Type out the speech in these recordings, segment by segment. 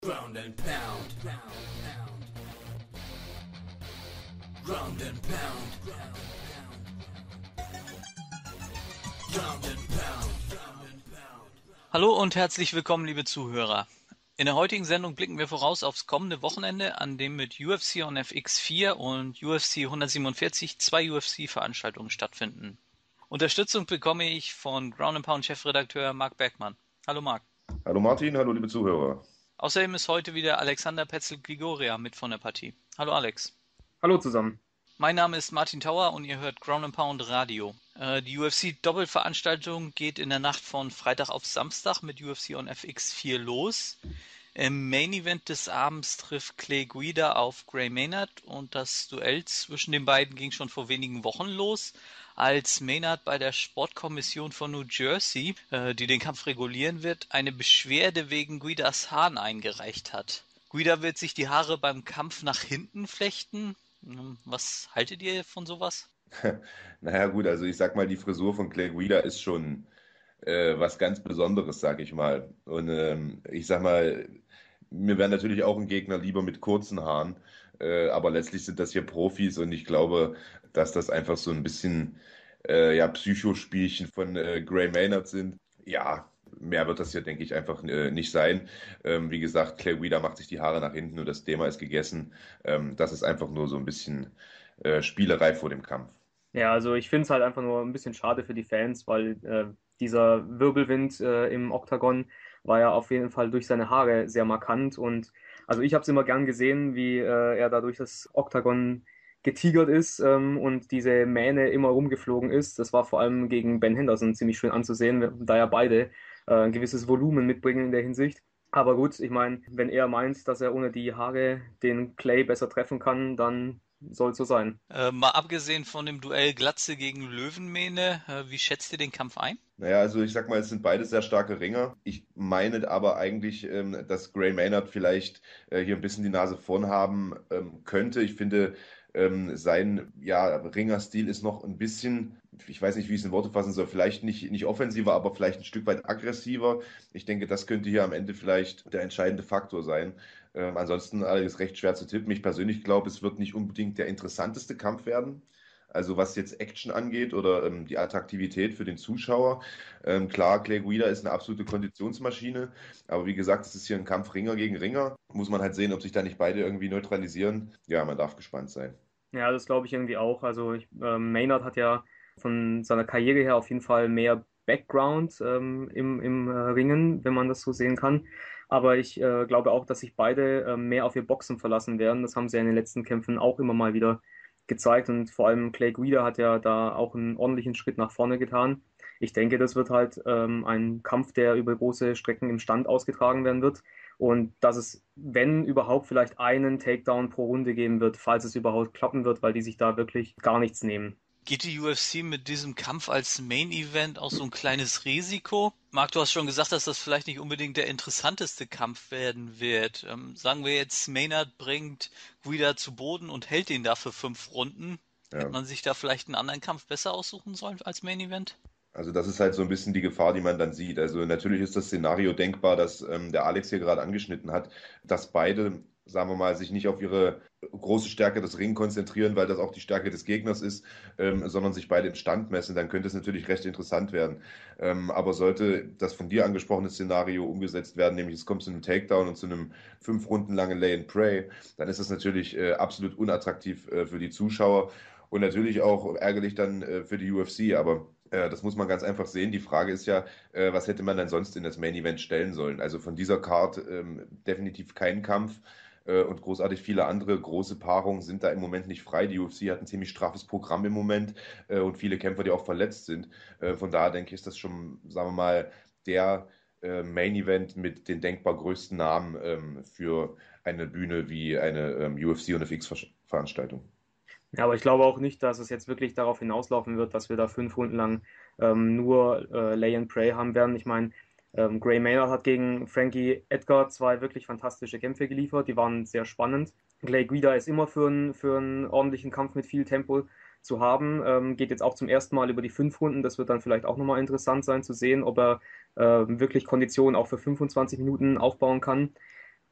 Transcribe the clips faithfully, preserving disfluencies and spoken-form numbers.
Ground and pound. Ground and pound. Ground and pound. Hallo und herzlich willkommen, liebe Zuhörer. In der heutigen Sendung blicken wir voraus aufs kommende Wochenende, an dem mit U F C on F X vier und U F C hundertsiebenundvierzig zwei U F C-Veranstaltungen stattfinden. Unterstützung bekomme ich von Ground and Pound Chefredakteur Marc Bergmann. Hallo Marc. Hallo Martin, hallo liebe Zuhörer. Außerdem ist heute wieder Alexander Petzel-Grigoria mit von der Partie. Hallo Alex. Hallo zusammen. Mein Name ist Martin Tauer und ihr hört Ground and Pound Radio. Äh, die U F C-Doppelveranstaltung geht in der Nacht von Freitag auf Samstag mit U F C on F X vier los. Im Main Event des Abends trifft Clay Guida auf Gray Maynard und das Duell zwischen den beiden ging schon vor wenigen Wochen los, als Maynard bei der Sportkommission von New Jersey, äh, die den Kampf regulieren wird, eine Beschwerde wegen Guidas Haaren eingereicht hat. Guida wird sich die Haare beim Kampf nach hinten flechten. Was haltet ihr von sowas? Naja gut, also ich sag mal, die Frisur von Clay Guida ist schon äh, was ganz Besonderes, sag ich mal. Und ähm, ich sag mal, mir wäre natürlich auch ein Gegner lieber mit kurzen Haaren, äh, aber letztlich sind das hier Profis und ich glaube, dass das einfach so ein bisschen äh, ja, Psychospielchen von äh, Gray Maynard sind. Ja, mehr wird das hier, denke ich, einfach äh, nicht sein. Ähm, wie gesagt, Clay Guida macht sich die Haare nach hinten und das Thema ist gegessen. Ähm, das ist einfach nur so ein bisschen äh, Spielerei vor dem Kampf. Ja, also ich finde es halt einfach nur ein bisschen schade für die Fans, weil äh, dieser Wirbelwind äh, im Oktagon war ja auf jeden Fall durch seine Haare sehr markant. Und also ich habe es immer gern gesehen, wie äh, er da durch das Oktagon getigert ist ähm, und diese Mähne immer rumgeflogen ist. Das war vor allem gegen Ben Henderson ziemlich schön anzusehen, da ja beide äh, ein gewisses Volumen mitbringen in der Hinsicht. Aber gut, ich meine, wenn er meint, dass er ohne die Haare den Clay besser treffen kann, dann soll es so sein. Äh, mal abgesehen von dem Duell Glatze gegen Löwenmähne, äh, wie schätzt ihr den Kampf ein? Naja, also ich sag mal, es sind beide sehr starke Ringer. Ich meine aber eigentlich, ähm, dass Gray Maynard vielleicht äh, hier ein bisschen die Nase vorn haben ähm, könnte. Ich finde, ähm, sein ja, Ringerstil ist noch ein bisschen, ich weiß nicht, wie ich es in Worte fassen soll, vielleicht nicht, nicht offensiver, aber vielleicht ein Stück weit aggressiver. Ich denke, das könnte hier am Ende vielleicht der entscheidende Faktor sein. Ähm, ansonsten alles recht schwer zu tippen. Ich persönlich glaube, es wird nicht unbedingt der interessanteste Kampf werden. Also was jetzt Action angeht oder ähm, die Attraktivität für den Zuschauer. Ähm, klar, Clay Guida ist eine absolute Konditionsmaschine, aber wie gesagt, es ist hier ein Kampf Ringer gegen Ringer. Muss man halt sehen, ob sich da nicht beide irgendwie neutralisieren. Ja, man darf gespannt sein. Ja, das glaube ich irgendwie auch. Also ich, ähm, Maynard hat ja von seiner Karriere her auf jeden Fall mehr Background ähm, im, im äh, Ringen, wenn man das so sehen kann. Aber ich äh, glaube auch, dass sich beide äh, mehr auf ihr Boxen verlassen werden. Das haben sie ja in den letzten Kämpfen auch immer mal wieder gezeigt. Und vor allem Clay Guida hat ja da auch einen ordentlichen Schritt nach vorne getan. Ich denke, das wird halt ähm, ein Kampf, der über große Strecken im Stand ausgetragen werden wird. Und dass es, wenn überhaupt, vielleicht einen Takedown pro Runde geben wird, falls es überhaupt klappen wird, weil die sich da wirklich gar nichts nehmen. Geht die U F C mit diesem Kampf als Main Event auch so ein kleines Risiko? Marc, du hast schon gesagt, dass das vielleicht nicht unbedingt der interessanteste Kampf werden wird. Ähm, sagen wir jetzt, Maynard bringt Guida zu Boden und hält ihn da für fünf Runden. Hätte Ja. man sich da vielleicht einen anderen Kampf besser aussuchen sollen als Main Event? Also das ist halt so ein bisschen die Gefahr, die man dann sieht. Also natürlich ist das Szenario denkbar, das ähm, der Alex hier gerade angeschnitten hat, dass beide, sagen wir mal, sich nicht auf ihre große Stärke des Ringen konzentrieren, weil das auch die Stärke des Gegners ist, ähm, sondern sich beide im Stand messen, dann könnte es natürlich recht interessant werden. Ähm, aber sollte das von dir angesprochene Szenario umgesetzt werden, nämlich es kommt zu einem Takedown und zu einem fünf Runden langen Lay and Pray, dann ist das natürlich äh, absolut unattraktiv äh, für die Zuschauer und natürlich auch ärgerlich dann äh, für die U F C, aber äh, das muss man ganz einfach sehen. Die Frage ist ja, äh, was hätte man denn sonst in das Main Event stellen sollen? Also von dieser Card ähm, definitiv kein Kampf äh, und großartig viele andere große Paarungen sind da im Moment nicht frei. Die U F C hat ein ziemlich straffes Programm im Moment äh, und viele Kämpfer, die auch verletzt sind. Äh, von daher denke ich, ist das schon, sagen wir mal, der äh, Main Event mit den denkbar größten Namen ähm, für eine Bühne wie eine ähm, U F C und F X-Veranstaltung. Ja, aber ich glaube auch nicht, dass es jetzt wirklich darauf hinauslaufen wird, dass wir da fünf Runden lang ähm, nur äh, Lay and Pray haben werden. Ich meine, ähm, Gray Maynard hat gegen Frankie Edgar zwei wirklich fantastische Kämpfe geliefert, die waren sehr spannend. Clay Guida ist immer für, ein, für einen ordentlichen Kampf mit viel Tempo zu haben, ähm, geht jetzt auch zum ersten Mal über die fünf Runden. Das wird dann vielleicht auch nochmal interessant sein zu sehen, ob er äh, wirklich Konditionen auch für fünfundzwanzig Minuten aufbauen kann.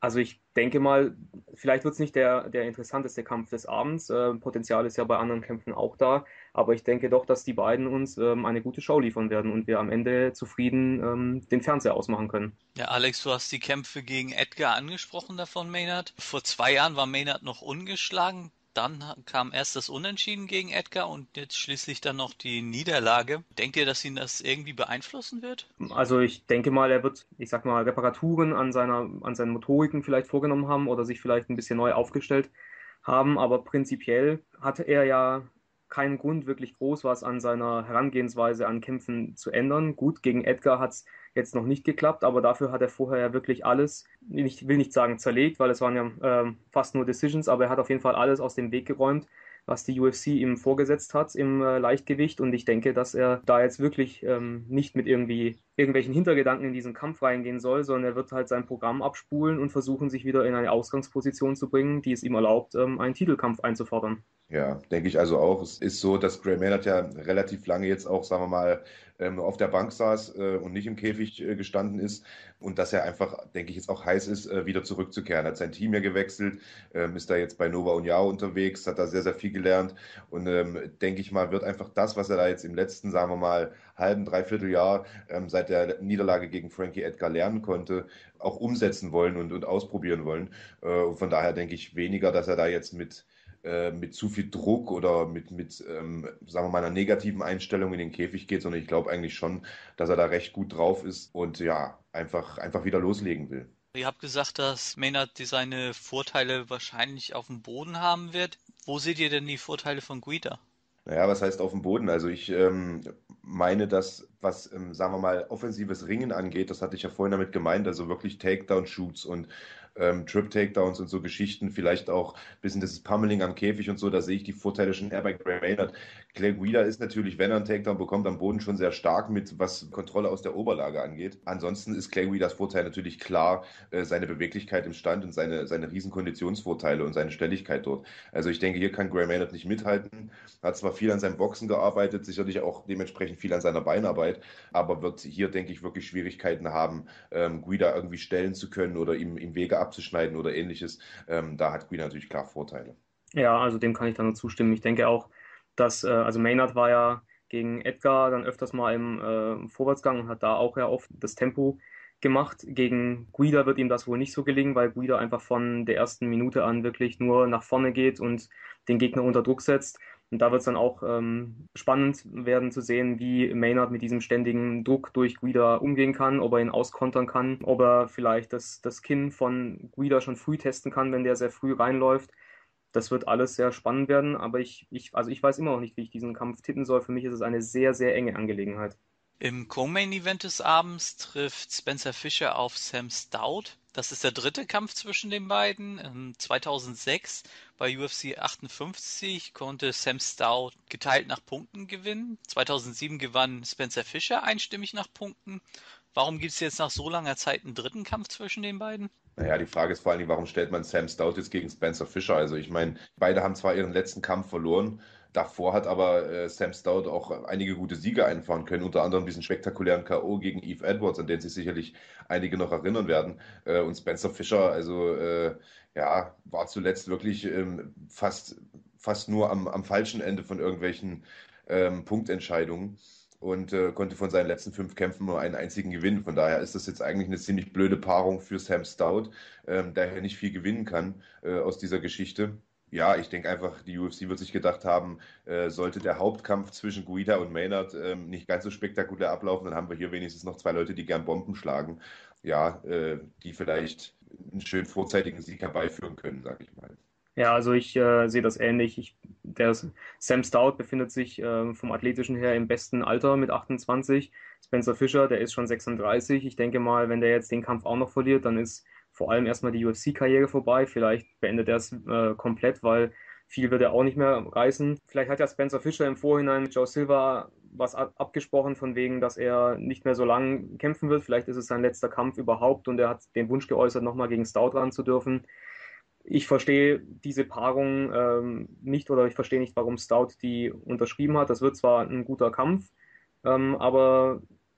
Also ich denke mal, vielleicht wird es nicht der, der interessanteste Kampf des Abends. Äh, Potenzial ist ja bei anderen Kämpfen auch da. Aber ich denke doch, dass die beiden uns ähm, eine gute Show liefern werden und wir am Ende zufrieden ähm, den Fernseher ausmachen können. Ja, Alex, du hast die Kämpfe gegen Edgar angesprochen davon, Maynard. Vor zwei Jahren war Maynard noch ungeschlagen. Dann ha- kam erst das Unentschieden gegen Edgar und jetzt schließlich dann noch die Niederlage. Denkt ihr, dass ihn das irgendwie beeinflussen wird? Also ich denke mal, er wird, ich sag mal, Reparaturen an seiner, an seinen Motoriken vielleicht vorgenommen haben oder sich vielleicht ein bisschen neu aufgestellt haben, aber prinzipiell hatte er ja keinen Grund, wirklich groß was an seiner Herangehensweise an Kämpfen zu ändern. Gut, gegen Edgar hat es jetzt noch nicht geklappt, aber dafür hat er vorher ja wirklich alles, ich will nicht sagen zerlegt, weil es waren ja ähm, fast nur Decisions, aber er hat auf jeden Fall alles aus dem Weg geräumt, was die U F C ihm vorgesetzt hat im äh, Leichtgewicht. Und ich denke, dass er da jetzt wirklich ähm, nicht mit irgendwie irgendwelchen Hintergedanken in diesen Kampf reingehen soll, sondern er wird halt sein Programm abspulen und versuchen, sich wieder in eine Ausgangsposition zu bringen, die es ihm erlaubt, ähm, einen Titelkampf einzufordern. Ja, denke ich also auch. Es ist so, dass Gray Maynard ja relativ lange jetzt auch, sagen wir mal, ähm, auf der Bank saß äh, und nicht im Käfig äh, gestanden ist und dass er einfach, denke ich, jetzt auch heiß ist, äh, wieder zurückzukehren. Er hat sein Team ja gewechselt, ähm, ist da jetzt bei Nova União unterwegs, hat da sehr, sehr viel gelernt und ähm, denke ich mal, wird einfach das, was er da jetzt im letzten, sagen wir mal, halben, dreiviertel Jahr ähm, seit der Niederlage gegen Frankie Edgar lernen konnte, auch umsetzen wollen und, und ausprobieren wollen. Äh, und von daher denke ich weniger, dass er da jetzt mit äh, mit zu viel Druck oder mit, mit ähm, sagen wir mal, einer negativen Einstellung in den Käfig geht, sondern ich glaube eigentlich schon, dass er da recht gut drauf ist und ja, einfach, einfach wieder loslegen will. Ihr habt gesagt, dass Maynard die seine Vorteile wahrscheinlich auf dem Boden haben wird. Wo seht ihr denn die Vorteile von Guida? Naja, was heißt auf dem Boden? Also ich ähm, meine, dass was, ähm, sagen wir mal, offensives Ringen angeht, das hatte ich ja vorhin damit gemeint, also wirklich Takedown-Shoots und ähm, Trip-Takedowns und so Geschichten, vielleicht auch ein bisschen dieses Pummeling am Käfig und so, da sehe ich die Vorteile schon eher bei Gray Maynard. Clay Guida ist natürlich, wenn er einen Takedown bekommt, am Boden schon sehr stark mit, was Kontrolle aus der Oberlage angeht. Ansonsten ist Clay Guidas Vorteil natürlich klar, äh, seine Beweglichkeit im Stand und seine, seine riesen Konditionsvorteile und seine Stelligkeit dort. Also ich denke, hier kann Gray Maynard nicht mithalten. Hat zwar viel an seinem Boxen gearbeitet, sicherlich auch dementsprechend viel an seiner Beinarbeit, aber wird hier, denke ich, wirklich Schwierigkeiten haben, ähm, Guida irgendwie stellen zu können oder ihm, ihm Wege abzuschneiden oder ähnliches. Ähm, da hat Guida natürlich klar Vorteile. Ja, also dem kann ich da nur zustimmen. Ich denke auch, dass, äh, also Maynard war ja gegen Edgar dann öfters mal im äh, Vorwärtsgang und hat da auch ja oft das Tempo gemacht. Gegen Guida wird ihm das wohl nicht so gelingen, weil Guida einfach von der ersten Minute an wirklich nur nach vorne geht und den Gegner unter Druck setzt. Und da wird es dann auch ähm, spannend werden zu sehen, wie Maynard mit diesem ständigen Druck durch Guida umgehen kann, ob er ihn auskontern kann, ob er vielleicht das, das Kinn von Guida schon früh testen kann, wenn der sehr früh reinläuft. Das wird alles sehr spannend werden, aber ich, ich, also ich weiß immer noch nicht, wie ich diesen Kampf tippen soll. Für mich ist es eine sehr, sehr enge Angelegenheit. Im Co-Main-Event des Abends trifft Spencer Fischer auf Sam Stout. Das ist der dritte Kampf zwischen den beiden. Ähm, zweitausendsechs bei U F C achtundfünfzig konnte Sam Stout geteilt nach Punkten gewinnen. zweitausendsieben gewann Spencer Fischer einstimmig nach Punkten. Warum gibt es jetzt nach so langer Zeit einen dritten Kampf zwischen den beiden? Naja, die Frage ist vor allen Dingen, warum stellt man Sam Stout jetzt gegen Spencer Fischer? Also ich meine, beide haben zwar ihren letzten Kampf verloren, davor hat aber äh, Sam Stout auch einige gute Siege einfahren können, unter anderem diesen spektakulären K O gegen Eve Edwards, an den sich sicherlich einige noch erinnern werden. Äh, und Spencer Fischer, also äh, ja, war zuletzt wirklich ähm, fast, fast nur am, am falschen Ende von irgendwelchen ähm, Punktentscheidungen und äh, konnte von seinen letzten fünf Kämpfen nur einen einzigen gewinnen. Von daher ist das jetzt eigentlich eine ziemlich blöde Paarung für Sam Stout, ähm, der ja nicht viel gewinnen kann äh, aus dieser Geschichte. Ja, ich denke einfach, die U F C wird sich gedacht haben, äh, sollte der Hauptkampf zwischen Guida und Maynard ähm, nicht ganz so spektakulär ablaufen, dann haben wir hier wenigstens noch zwei Leute, die gern Bomben schlagen. Ja, äh, die vielleicht einen schönen vorzeitigen Sieg herbeiführen können, sag ich mal. Ja, also ich äh, sehe das ähnlich. Ich, der Sam Stout befindet sich äh, vom Athletischen her im besten Alter mit achtundzwanzig. Spencer Fischer, der ist schon sechsunddreißig. Ich denke mal, wenn der jetzt den Kampf auch noch verliert, dann ist vor allem erstmal die U F C-Karriere vorbei. Vielleicht beendet er es äh, komplett, weil viel wird er auch nicht mehr reißen. Vielleicht hat ja Spencer Fischer im Vorhinein mit Joe Silva was ab abgesprochen, von wegen, dass er nicht mehr so lange kämpfen wird. Vielleicht ist es sein letzter Kampf überhaupt und er hat den Wunsch geäußert, nochmal gegen Stout ran zu dürfen. Ich verstehe diese Paarung ähm, nicht oder ich verstehe nicht, warum Stout die unterschrieben hat. Das wird zwar ein guter Kampf, ähm, aber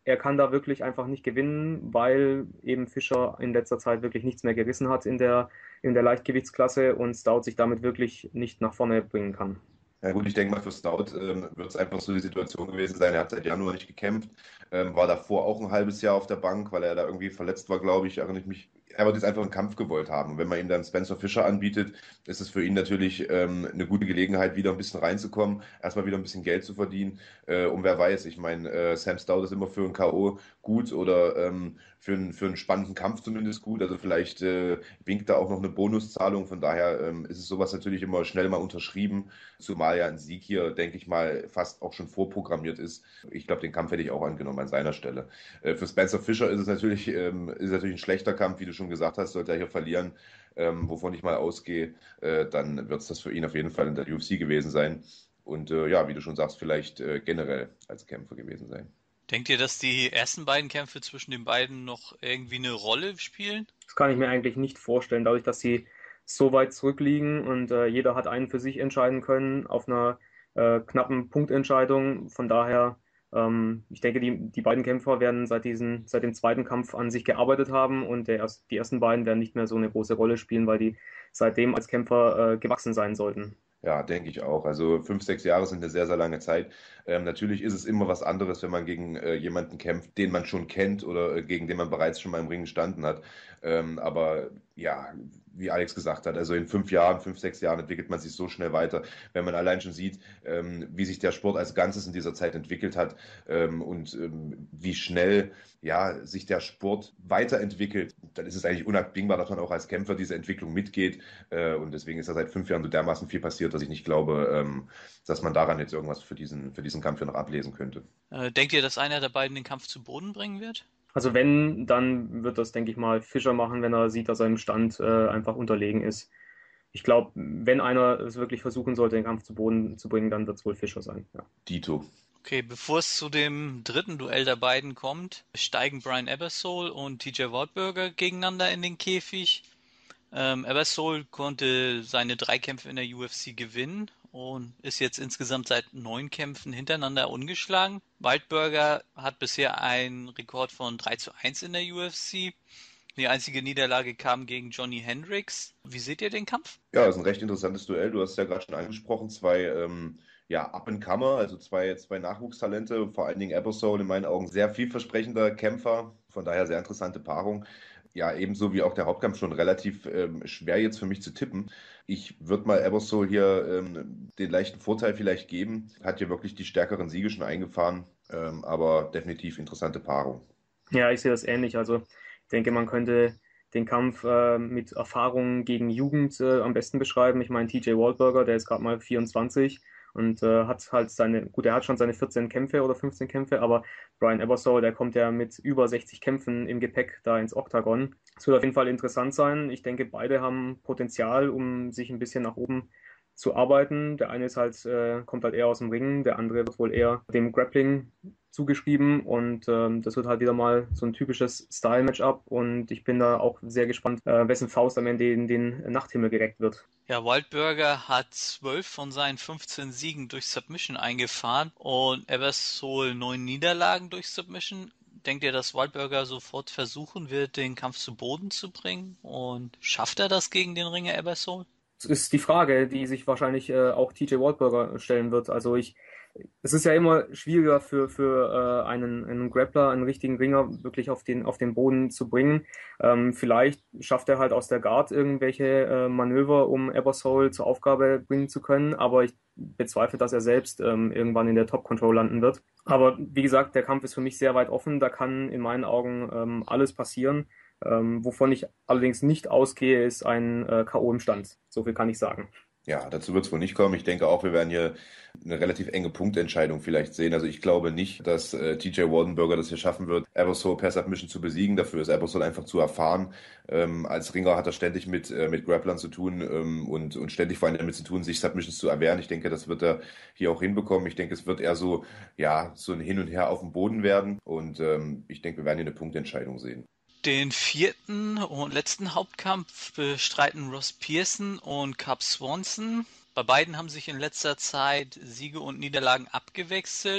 er kann da wirklich einfach nicht gewinnen, weil eben Fischer in letzter Zeit wirklich nichts mehr gerissen hat in der, in der Leichtgewichtsklasse und Stout sich damit wirklich nicht nach vorne bringen kann. Ja gut, ich denke mal, für Stout ähm, wird es einfach so die Situation gewesen sein. Er hat seit Januar nicht gekämpft, ähm, war davor auch ein halbes Jahr auf der Bank, weil er da irgendwie verletzt war, glaube ich, erinnere ich mich. Er wird jetzt einfach einen Kampf gewollt haben. Und wenn man ihm dann Spencer Fischer anbietet, ist es für ihn natürlich ähm, eine gute Gelegenheit, wieder ein bisschen reinzukommen, erstmal wieder ein bisschen Geld zu verdienen. Äh, und wer weiß, ich meine, äh, Sam Stout ist immer für ein K O gut oder ähm, für, einen- für einen spannenden Kampf zumindest gut. Also vielleicht äh, winkt da auch noch eine Bonuszahlung. Von daher ähm, ist es sowas natürlich immer schnell mal unterschrieben. Zumal ja ein Sieg hier, denke ich mal, fast auch schon vorprogrammiert ist. Ich glaube, den Kampf hätte ich auch angenommen an seiner Stelle. Äh, für Spencer Fischer ist es natürlich, ähm, ist natürlich ein schlechter Kampf, wie du schon gesagt hast, sollte er hier verlieren, ähm, wovon ich mal ausgehe, äh, dann wird es das für ihn auf jeden Fall in der U F C gewesen sein. Und äh, ja, wie du schon sagst, vielleicht äh, generell als Kämpfer gewesen sein. Denkt ihr, dass die ersten beiden Kämpfe zwischen den beiden noch irgendwie eine Rolle spielen? Das kann ich mir eigentlich nicht vorstellen, dadurch, dass sie so weit zurückliegen und äh, jeder hat einen für sich entscheiden können auf einer äh, knappen Punktentscheidung. Von daher, ähm, ich denke, die, die beiden Kämpfer werden seit diesen, seit dem zweiten Kampf an sich gearbeitet haben und der erst, die ersten beiden werden nicht mehr so eine große Rolle spielen, weil die seitdem als Kämpfer äh, gewachsen sein sollten. Ja, denke ich auch. Also fünf, sechs Jahre sind eine sehr, sehr lange Zeit. Ähm, natürlich ist es immer was anderes, wenn man gegen äh, jemanden kämpft, den man schon kennt oder äh, gegen den man bereits schon mal im Ring gestanden hat. Ähm, aber ja, wie Alex gesagt hat, also in fünf Jahren, fünf, sechs Jahren entwickelt man sich so schnell weiter, wenn man allein schon sieht, ähm, wie sich der Sport als Ganzes in dieser Zeit entwickelt hat ähm, und ähm, wie schnell ja, sich der Sport weiterentwickelt, dann ist es eigentlich unabdingbar, dass man auch als Kämpfer diese Entwicklung mitgeht. Äh, und deswegen ist da seit fünf Jahren so dermaßen viel passiert, dass ich nicht glaube, ähm, dass man daran jetzt irgendwas für diesen, für diesen Kampf hier noch ablesen könnte. Äh, denkt ihr, dass einer der beiden den Kampf zu Boden bringen wird? Also wenn, dann wird das, denke ich mal, Fischer machen, wenn er sieht, dass er im Stand äh, einfach unterlegen ist. Ich glaube, wenn einer es wirklich versuchen sollte, den Kampf zu Boden zu bringen, dann wird es wohl Fischer sein. Ja. Dito. Okay, bevor es zu dem dritten Duell der beiden kommt, steigen Brian Ebersole und T J Waldberger gegeneinander in den Käfig. Ähm, Ebersole konnte seine drei Kämpfe in der U F C gewinnen und ist jetzt insgesamt seit neun Kämpfen hintereinander ungeschlagen. Waldberger hat bisher einen Rekord von drei zu eins in der U F C. Die einzige Niederlage kam gegen Johnny Hendricks. Wie seht ihr den Kampf? Ja, das ist ein recht interessantes Duell. Du hast es ja gerade schon angesprochen. Zwei ähm, ja, Up-and-Comer, also zwei, zwei Nachwuchstalente, vor allen Dingen Ebersole in meinen Augen sehr vielversprechender Kämpfer. Von daher sehr interessante Paarung. Ja, ebenso wie auch der Hauptkampf schon relativ ähm, schwer jetzt für mich zu tippen. Ich würde mal Ebersole hier ähm, den leichten Vorteil vielleicht geben. Hat hier wirklich die stärkeren Siege schon eingefahren, ähm, aber definitiv interessante Paarung. Ja, ich sehe das ähnlich. Also ich denke, man könnte den Kampf äh, mit Erfahrung gegen Jugend äh, am besten beschreiben. Ich meine, T J Waldberger, der ist gerade mal vierundzwanzig und äh, hat halt seine, gut, er hat schon seine vierzehn Kämpfe oder fünfzehn Kämpfe, aber Brian Ebersole, der kommt ja mit über sechzig Kämpfen im Gepäck da ins Oktagon. Es wird auf jeden Fall interessant sein. Ich denke, beide haben Potenzial, um sich ein bisschen nach oben zu arbeiten. Der eine ist halt, äh, kommt halt eher aus dem Ringen, der andere wird wohl eher dem Grappling zugeschrieben und ähm, das wird halt wieder mal so ein typisches Style-Matchup und ich bin da auch sehr gespannt, äh, wessen Faust am Ende in den Nachthimmel gereckt wird. Ja, Waldberger hat zwölf von seinen fünfzehn Siegen durch Submission eingefahren und Ebersole neun Niederlagen durch Submission. Denkt ihr, dass Waldberger sofort versuchen wird, den Kampf zu Boden zu bringen? Und schafft er das gegen den Ringer Ebersole? Das ist die Frage, die sich wahrscheinlich äh, auch T J Waldberger stellen wird. Also ich, es ist ja immer schwieriger für, für äh, einen, einen Grappler, einen richtigen Ringer wirklich auf den, auf den Boden zu bringen. Ähm, vielleicht schafft er halt aus der Guard irgendwelche äh, Manöver, um Ebersole zur Aufgabe bringen zu können, aber ich bezweifle, dass er selbst ähm, irgendwann in der Top Control landen wird. Aber wie gesagt, der Kampf ist für mich sehr weit offen. Da kann in meinen Augen ähm, alles passieren. Ähm, wovon ich allerdings nicht ausgehe, ist ein äh, K O im Stand. So viel kann ich sagen. Ja, dazu wird es wohl nicht kommen. Ich denke auch, wir werden hier eine relativ enge Punktentscheidung vielleicht sehen. Also ich glaube nicht, dass äh, T J Waldberger das hier schaffen wird, Ebersole per Submission zu besiegen. Dafür ist Ebersole einfach zu erfahren. Ähm, als Ringer hat er ständig mit, äh, mit Grapplern zu tun ähm, und, und ständig vor allem damit zu tun, sich Submissions zu erwehren. Ich denke, das wird er hier auch hinbekommen. Ich denke, es wird eher so, ja, so ein Hin und Her auf dem Boden werden. Und ähm, ich denke, wir werden hier eine Punktentscheidung sehen. Den vierten und letzten Hauptkampf bestreiten Ross Pearson und Cub Swanson. Bei beiden haben sich in letzter Zeit Siege und Niederlagen abgewechselt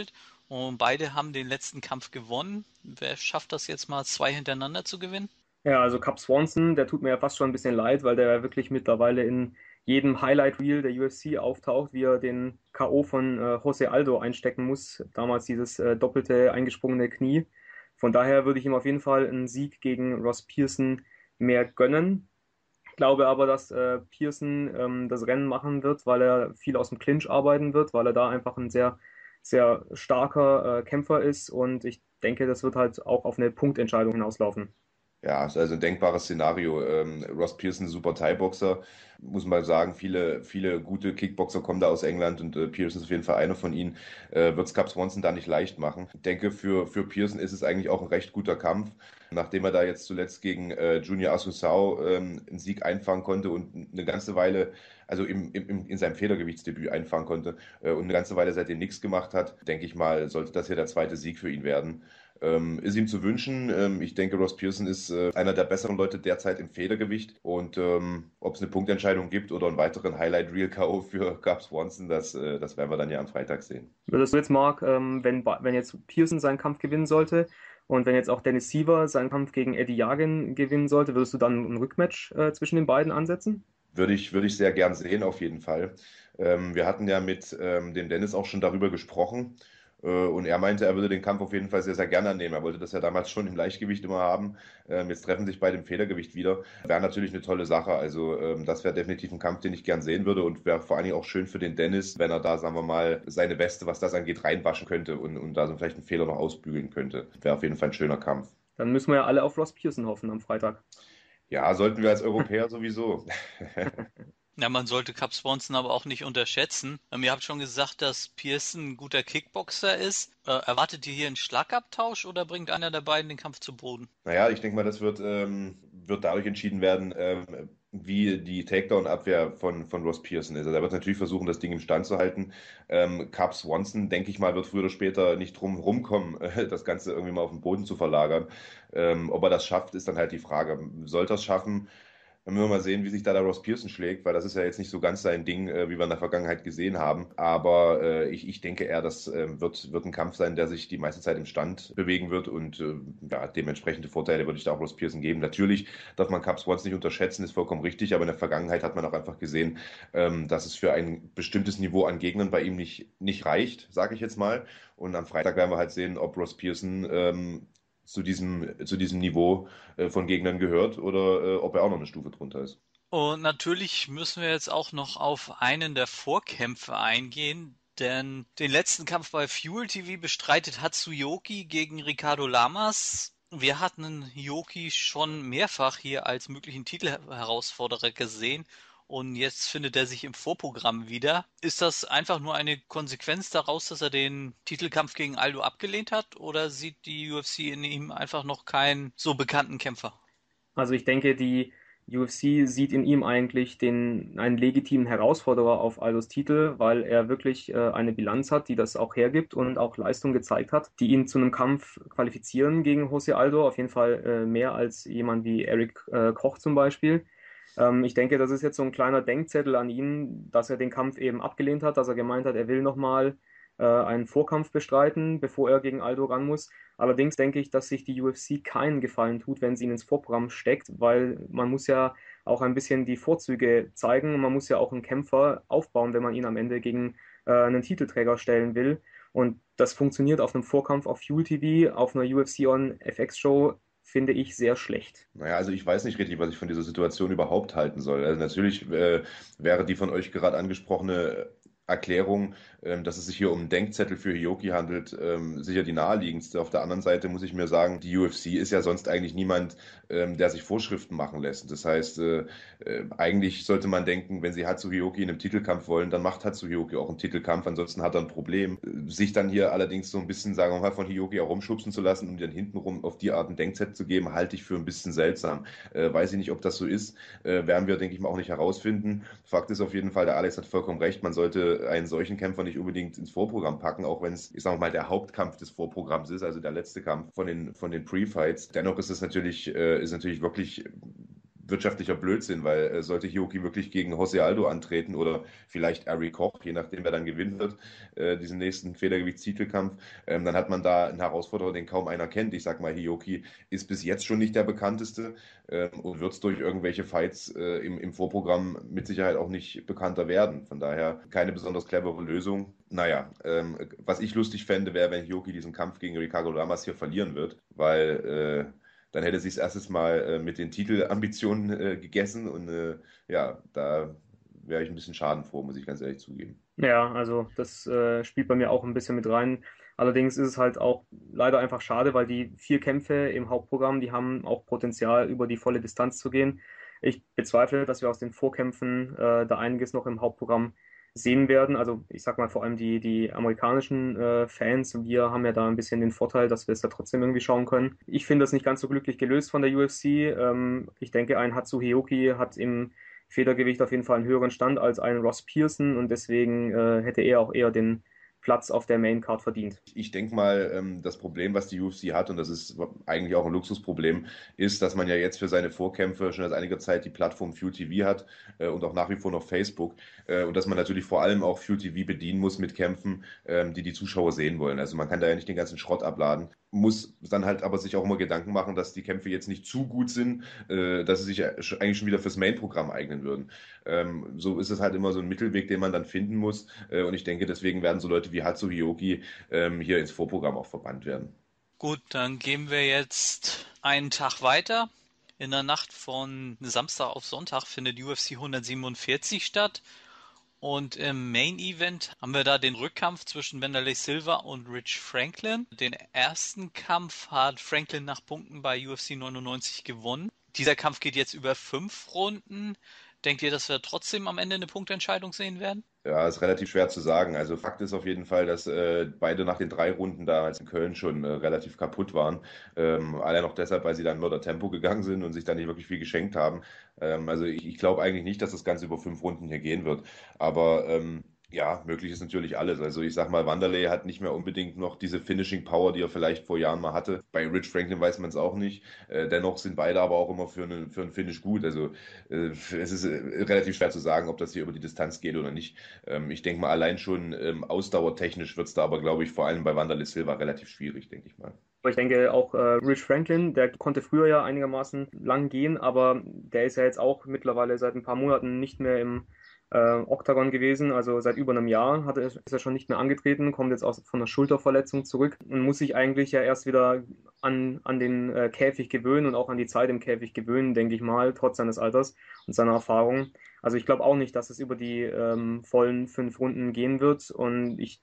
Und beide haben den letzten Kampf gewonnen. Wer schafft das jetzt mal, zwei hintereinander zu gewinnen? Ja, also Cub Swanson, der tut mir ja fast schon ein bisschen leid, weil der ja wirklich mittlerweile in jedem Highlight-Reel der U F C auftaucht, wie er den K O von äh, Jose Aldo einstecken muss. Damals dieses äh, doppelte eingesprungene Knie. Von daher würde ich ihm auf jeden Fall einen Sieg gegen Ross Pearson mehr gönnen. Ich glaube aber, dass äh, Pearson ähm, das Rennen machen wird, weil er viel aus dem Clinch arbeiten wird, weil er da einfach ein sehr, sehr starker äh, Kämpfer ist. Und ich denke, das wird halt auch auf eine Punktentscheidung hinauslaufen. Ja, ist also ein denkbares Szenario. Ähm, Ross Pearson, super Thai-Boxer, muss man sagen. Viele, viele gute Kickboxer kommen da aus England und äh, Pearson ist auf jeden Fall einer von ihnen. Äh, wird es Cub Swanson da nicht leicht machen. Ich denke, für, für Pearson ist es eigentlich auch ein recht guter Kampf. Nachdem er da jetzt zuletzt gegen äh, Junior Asusao ähm, einen Sieg einfangen konnte und eine ganze Weile, also im, im, in seinem Federgewichtsdebüt einfangen konnte äh, und eine ganze Weile seitdem nichts gemacht hat, denke ich mal, sollte das hier der zweite Sieg für ihn werden. Ähm, ist ihm zu wünschen. Ähm, ich denke, Ross Pearson ist äh, einer der besseren Leute derzeit im Federgewicht. Und ähm, ob es eine Punktentscheidung gibt oder einen weiteren Highlight-Reel-K O für Cub Swanson, das, äh, das werden wir dann ja am Freitag sehen. Würdest du jetzt, Mark, ähm, wenn, wenn jetzt Pearson seinen Kampf gewinnen sollte und wenn jetzt auch Dennis Siver seinen Kampf gegen Eddie Jagen gewinnen sollte, würdest du dann ein Rückmatch äh, zwischen den beiden ansetzen? Würde ich, würde ich sehr gern sehen, auf jeden Fall. Ähm, wir hatten ja mit ähm, dem Dennis auch schon darüber gesprochen. Äh, und er meinte, er würde den Kampf auf jeden Fall sehr, sehr gerne annehmen. Er wollte das ja damals schon im Leichtgewicht immer haben. Ähm, jetzt treffen sich beide im Federgewicht wieder. Wäre natürlich eine tolle Sache. Also ähm, das wäre definitiv ein Kampf, den ich gern sehen würde und wäre vor allen Dingen auch schön für den Dennis, wenn er da, sagen wir mal, seine Beste, was das angeht, reinwaschen könnte und, und da so vielleicht einen Fehler noch ausbügeln könnte. Wäre auf jeden Fall ein schöner Kampf. Dann müssen wir ja alle auf Ross Pearson hoffen am Freitag. Ja, sollten wir als Europäer sowieso. Ja, man sollte Cub Swanson aber auch nicht unterschätzen. Ähm, ihr habt schon gesagt, dass Pearson ein guter Kickboxer ist. Äh, erwartet ihr hier einen Schlagabtausch oder bringt einer der beiden den Kampf zu Boden? Naja, ich denke mal, das wird, ähm, wird dadurch entschieden werden, ähm, wie die Takedown-Abwehr von, von Ross Pearson ist. Also er wird natürlich versuchen, das Ding im Stand zu halten. Ähm, Cub Swanson, denke ich mal, wird früher oder später nicht drum rumkommen, äh, das Ganze irgendwie mal auf den Boden zu verlagern. Ähm, ob er das schafft, ist dann halt die Frage. Sollte er es schaffen? Dann müssen wir mal sehen, wie sich da der Ross Pearson schlägt, weil das ist ja jetzt nicht so ganz sein Ding, äh, wie wir in der Vergangenheit gesehen haben. Aber äh, ich, ich denke eher, das äh, wird, wird ein Kampf sein, der sich die meiste Zeit im Stand bewegen wird und äh, ja, dementsprechende Vorteile würde ich da auch Ross Pearson geben. Natürlich darf man Cub Swanson nicht unterschätzen, ist vollkommen richtig, aber in der Vergangenheit hat man auch einfach gesehen, ähm, dass es für ein bestimmtes Niveau an Gegnern bei ihm nicht, nicht reicht, sage ich jetzt mal. Und am Freitag werden wir halt sehen, ob Ross Pearson ähm, zu diesem, zu diesem Niveau äh, von Gegnern gehört oder äh, ob er auch noch eine Stufe drunter ist. Und natürlich müssen wir jetzt auch noch auf einen der Vorkämpfe eingehen, denn den letzten Kampf bei Fuel T V bestreitet Hatsuyoki gegen Ricardo Lamas. Wir hatten Yoki schon mehrfach hier als möglichen Titelherausforderer gesehen und jetzt findet er sich im Vorprogramm wieder. Ist das einfach nur eine Konsequenz daraus, dass er den Titelkampf gegen Aldo abgelehnt hat, oder sieht die U F C in ihm einfach noch keinen so bekannten Kämpfer? Also ich denke, die U F C sieht in ihm eigentlich den, einen legitimen Herausforderer auf Aldos Titel, weil er wirklich äh, eine Bilanz hat, die das auch hergibt und auch Leistung gezeigt hat, die ihn zu einem Kampf qualifizieren gegen Jose Aldo. Auf jeden Fall äh, mehr als jemand wie Eric äh, Koch zum Beispiel. Ähm, ich denke, das ist jetzt so ein kleiner Denkzettel an ihn, dass er den Kampf eben abgelehnt hat, dass er gemeint hat, er will nochmal äh, einen Vorkampf bestreiten, bevor er gegen Aldo ran muss. Allerdings denke ich, dass sich die U F C keinen Gefallen tut, wenn sie ihn ins Vorprogramm steckt, weil man muss ja auch ein bisschen die Vorzüge zeigen und man muss ja auch einen Kämpfer aufbauen, wenn man ihn am Ende gegen äh, einen Titelträger stellen will. Und das funktioniert auf einem Vorkampf auf Fuel T V, auf einer U F C On F X Show, finde ich sehr schlecht. Naja, also ich weiß nicht richtig, was ich von dieser Situation überhaupt halten soll. Also natürlich äh, wäre die von euch gerade angesprochene Erklärung, ähm, dass es sich hier um einen Denkzettel für Hiyoki handelt, ähm, sicher die naheliegendste. Auf der anderen Seite muss ich mir sagen, die U F C ist ja sonst eigentlich niemand, ähm, der sich Vorschriften machen lässt. Das heißt, äh, äh, eigentlich sollte man denken, wenn sie Hatsuyoki in einem Titelkampf wollen, dann macht Hatsuyoki auch einen Titelkampf, ansonsten hat er ein Problem. Äh, Sich dann hier allerdings so ein bisschen, sagen wir mal, von Hiyoki herumschubsen zu lassen und dann hintenrum auf die Art einen Denkzettel zu geben, halte ich für ein bisschen seltsam. Äh, weiß ich nicht, ob das so ist. Äh, werden wir, denke ich mal, auch nicht herausfinden. Fakt ist auf jeden Fall, der Alex hat vollkommen recht, man sollte einen solchen Kämpfer nicht unbedingt ins Vorprogramm packen, auch wenn es, ich sage mal, der Hauptkampf des Vorprogramms ist, also der letzte Kampf von den, von den Pre-Fights. Dennoch ist es natürlich, äh, ist natürlich wirklich wirtschaftlicher Blödsinn, weil äh, sollte Hioki wirklich gegen Jose Aldo antreten oder vielleicht Ari Koch, je nachdem wer dann gewinnen wird, äh, diesen nächsten Federgewichtstitelkampf, ähm, dann hat man da einen Herausforderer, den kaum einer kennt. Ich sag mal, Hioki ist bis jetzt schon nicht der bekannteste ähm, und wird durch irgendwelche Fights äh, im, im Vorprogramm mit Sicherheit auch nicht bekannter werden. Von daher keine besonders clevere Lösung. Naja, ähm, was ich lustig fände, wäre, wenn Hioki diesen Kampf gegen Ricardo Lamas hier verlieren wird, weil äh, dann hätte sie es erstes Mal äh, mit den Titelambitionen äh, gegessen und äh, ja, da wäre ich ein bisschen schadenfroh, muss ich ganz ehrlich zugeben. Ja, also das äh, spielt bei mir auch ein bisschen mit rein. Allerdings ist es halt auch leider einfach schade, weil die vier Kämpfe im Hauptprogramm, die haben auch Potenzial, über die volle Distanz zu gehen. Ich bezweifle, dass wir aus den Vorkämpfen äh, da einiges noch im Hauptprogramm sehen werden. Also ich sag mal vor allem die, die amerikanischen äh, Fans, wir haben ja da ein bisschen den Vorteil, dass wir es da trotzdem irgendwie schauen können. Ich finde das nicht ganz so glücklich gelöst von der U F C. Ähm, ich denke, ein Hatsu Hioki hat im Federgewicht auf jeden Fall einen höheren Stand als ein Ross Pearson und deswegen äh, hätte er auch eher den Platz auf der Main Card verdient. Ich denke mal, ähm, das Problem, was die U F C hat, und das ist eigentlich auch ein Luxusproblem, ist, dass man ja jetzt für seine Vorkämpfe schon seit einiger Zeit die Plattform Fuel T V hat äh, und auch nach wie vor noch Facebook äh, und dass man natürlich vor allem auch Fuel T V bedienen muss mit Kämpfen, ähm, die die Zuschauer sehen wollen. Also man kann da ja nicht den ganzen Schrott abladen, muss dann halt aber sich auch immer Gedanken machen, dass die Kämpfe jetzt nicht zu gut sind, äh, dass sie sich eigentlich schon wieder fürs Main-Programm eignen würden. Ähm, so ist es halt immer so ein Mittelweg, den man dann finden muss äh, und ich denke, deswegen werden so Leute wie Hatsu Hioki ähm, hier ins Vorprogramm auch verbannt werden. Gut, dann gehen wir jetzt einen Tag weiter. In der Nacht von Samstag auf Sonntag findet U F C hundertsiebenundvierzig statt. Und im Main Event haben wir da den Rückkampf zwischen Wanderlei Silva und Rich Franklin. Den ersten Kampf hat Franklin nach Punkten bei U F C neunundneunzig gewonnen. Dieser Kampf geht jetzt über fünf Runden. Denkt ihr, dass wir trotzdem am Ende eine Punktentscheidung sehen werden? Ja, ist relativ schwer zu sagen. Also Fakt ist auf jeden Fall, dass äh, beide nach den drei Runden damals in Köln schon äh, relativ kaputt waren. Ähm, allein auch deshalb, weil sie dann Mörder Tempo gegangen sind und sich dann nicht wirklich viel geschenkt haben. Ähm, also ich, ich glaube eigentlich nicht, dass das Ganze über fünf Runden hier gehen wird. Aber ähm, ja, möglich ist natürlich alles. Also ich sag mal, Wanderlei hat nicht mehr unbedingt noch diese Finishing Power, die er vielleicht vor Jahren mal hatte. Bei Rich Franklin weiß man es auch nicht. Äh, dennoch sind beide aber auch immer für einen für einen Finish gut. Also äh, es ist äh, relativ schwer zu sagen, ob das hier über die Distanz geht oder nicht. Ähm, ich denke mal, allein schon ähm, ausdauertechnisch wird es da aber, glaube ich, vor allem bei Wanderlei Silva relativ schwierig, denke ich mal. Aber ich denke auch äh, Rich Franklin, der konnte früher ja einigermaßen lang gehen, aber der ist ja jetzt auch mittlerweile seit ein paar Monaten nicht mehr im äh, Oktagon gewesen. Also seit über einem Jahr hat er, ist er schon nicht mehr angetreten, kommt jetzt aus, von einer Schulterverletzung zurück und muss sich eigentlich ja erst wieder an, an den äh, Käfig gewöhnen und auch an die Zeit im Käfig gewöhnen, denke ich mal, trotz seines Alters und seiner Erfahrung. Also ich glaube auch nicht, dass es über die ähm, vollen fünf Runden gehen wird und ich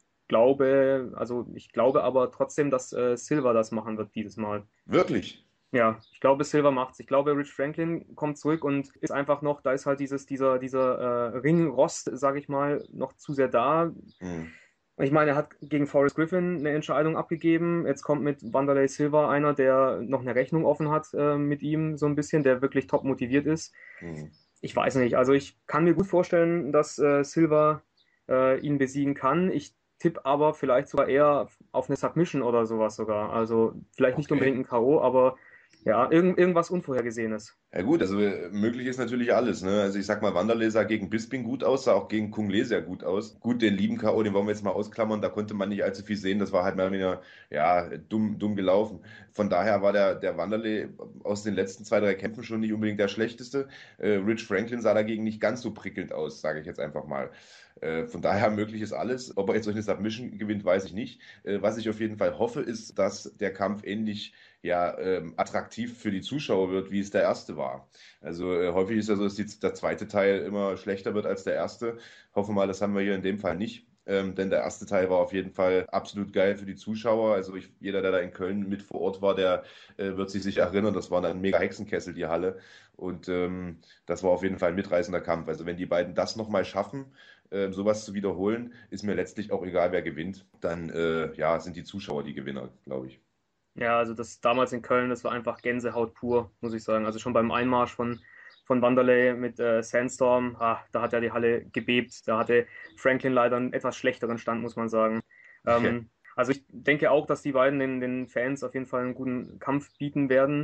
glaube, also ich glaube aber trotzdem, dass äh, Silva das machen wird dieses Mal. Wirklich? Ja, ich glaube, Silva macht's. Ich glaube, Rich Franklin kommt zurück und ist einfach noch, da ist halt dieses, dieser, dieser äh, Ringrost, sage ich mal, noch zu sehr da. Hm. Ich meine, er hat gegen Forrest Griffin eine Entscheidung abgegeben. Jetzt kommt mit Wanderlei Silva einer, der noch eine Rechnung offen hat äh, mit ihm, so ein bisschen, der wirklich top motiviert ist. Hm. Ich weiß nicht, also ich kann mir gut vorstellen, dass äh, Silva äh, ihn besiegen kann. Ich tippe aber vielleicht sogar eher auf eine Submission oder sowas sogar. Also vielleicht nicht Okay. unbedingt ein K O, aber ja, irgend, irgendwas Unvorhergesehenes. Ja gut, also äh, möglich ist natürlich alles, ne? Also ich sag mal, Wanderlei sah gegen Bisping gut aus, sah auch gegen Kung Le sehr gut aus. Gut, den lieben K O, den wollen wir jetzt mal ausklammern, da konnte man nicht allzu viel sehen, das war halt mehr oder weniger, ja, dumm, dumm gelaufen. Von daher war der, der Wanderlei aus den letzten zwei, drei Kämpfen schon nicht unbedingt der schlechteste. Äh, Rich Franklin sah dagegen nicht ganz so prickelnd aus, sage ich jetzt einfach mal. Äh, von daher möglich ist alles. Ob er jetzt durch eine Submission gewinnt, weiß ich nicht. Äh, was ich auf jeden Fall hoffe, ist, dass der Kampf ähnlich ja, ähm, attraktiv für die Zuschauer wird, wie es der erste war. Also äh, häufig ist ja so, dass die, der zweite Teil immer schlechter wird als der erste. Hoffe mal, das haben wir hier in dem Fall nicht. Ähm, denn der erste Teil war auf jeden Fall absolut geil für die Zuschauer. Also ich, jeder, der da in Köln mit vor Ort war, der äh, wird sich sicher erinnern, das war ein mega Hexenkessel, die Halle. Und ähm, das war auf jeden Fall ein mitreißender Kampf. Also wenn die beiden das nochmal schaffen, äh, sowas zu wiederholen, ist mir letztlich auch egal, wer gewinnt. Dann äh, ja, sind die Zuschauer die Gewinner, glaube ich. Ja, also das damals in Köln, das war einfach Gänsehaut pur, muss ich sagen. Also schon beim Einmarsch von, von Wanderlei mit äh, Sandstorm, ah, da hat ja die Halle gebebt. Da hatte Franklin leider einen etwas schlechteren Stand, muss man sagen. Ähm, also ich denke auch, dass die beiden den, den Fans auf jeden Fall einen guten Kampf bieten werden.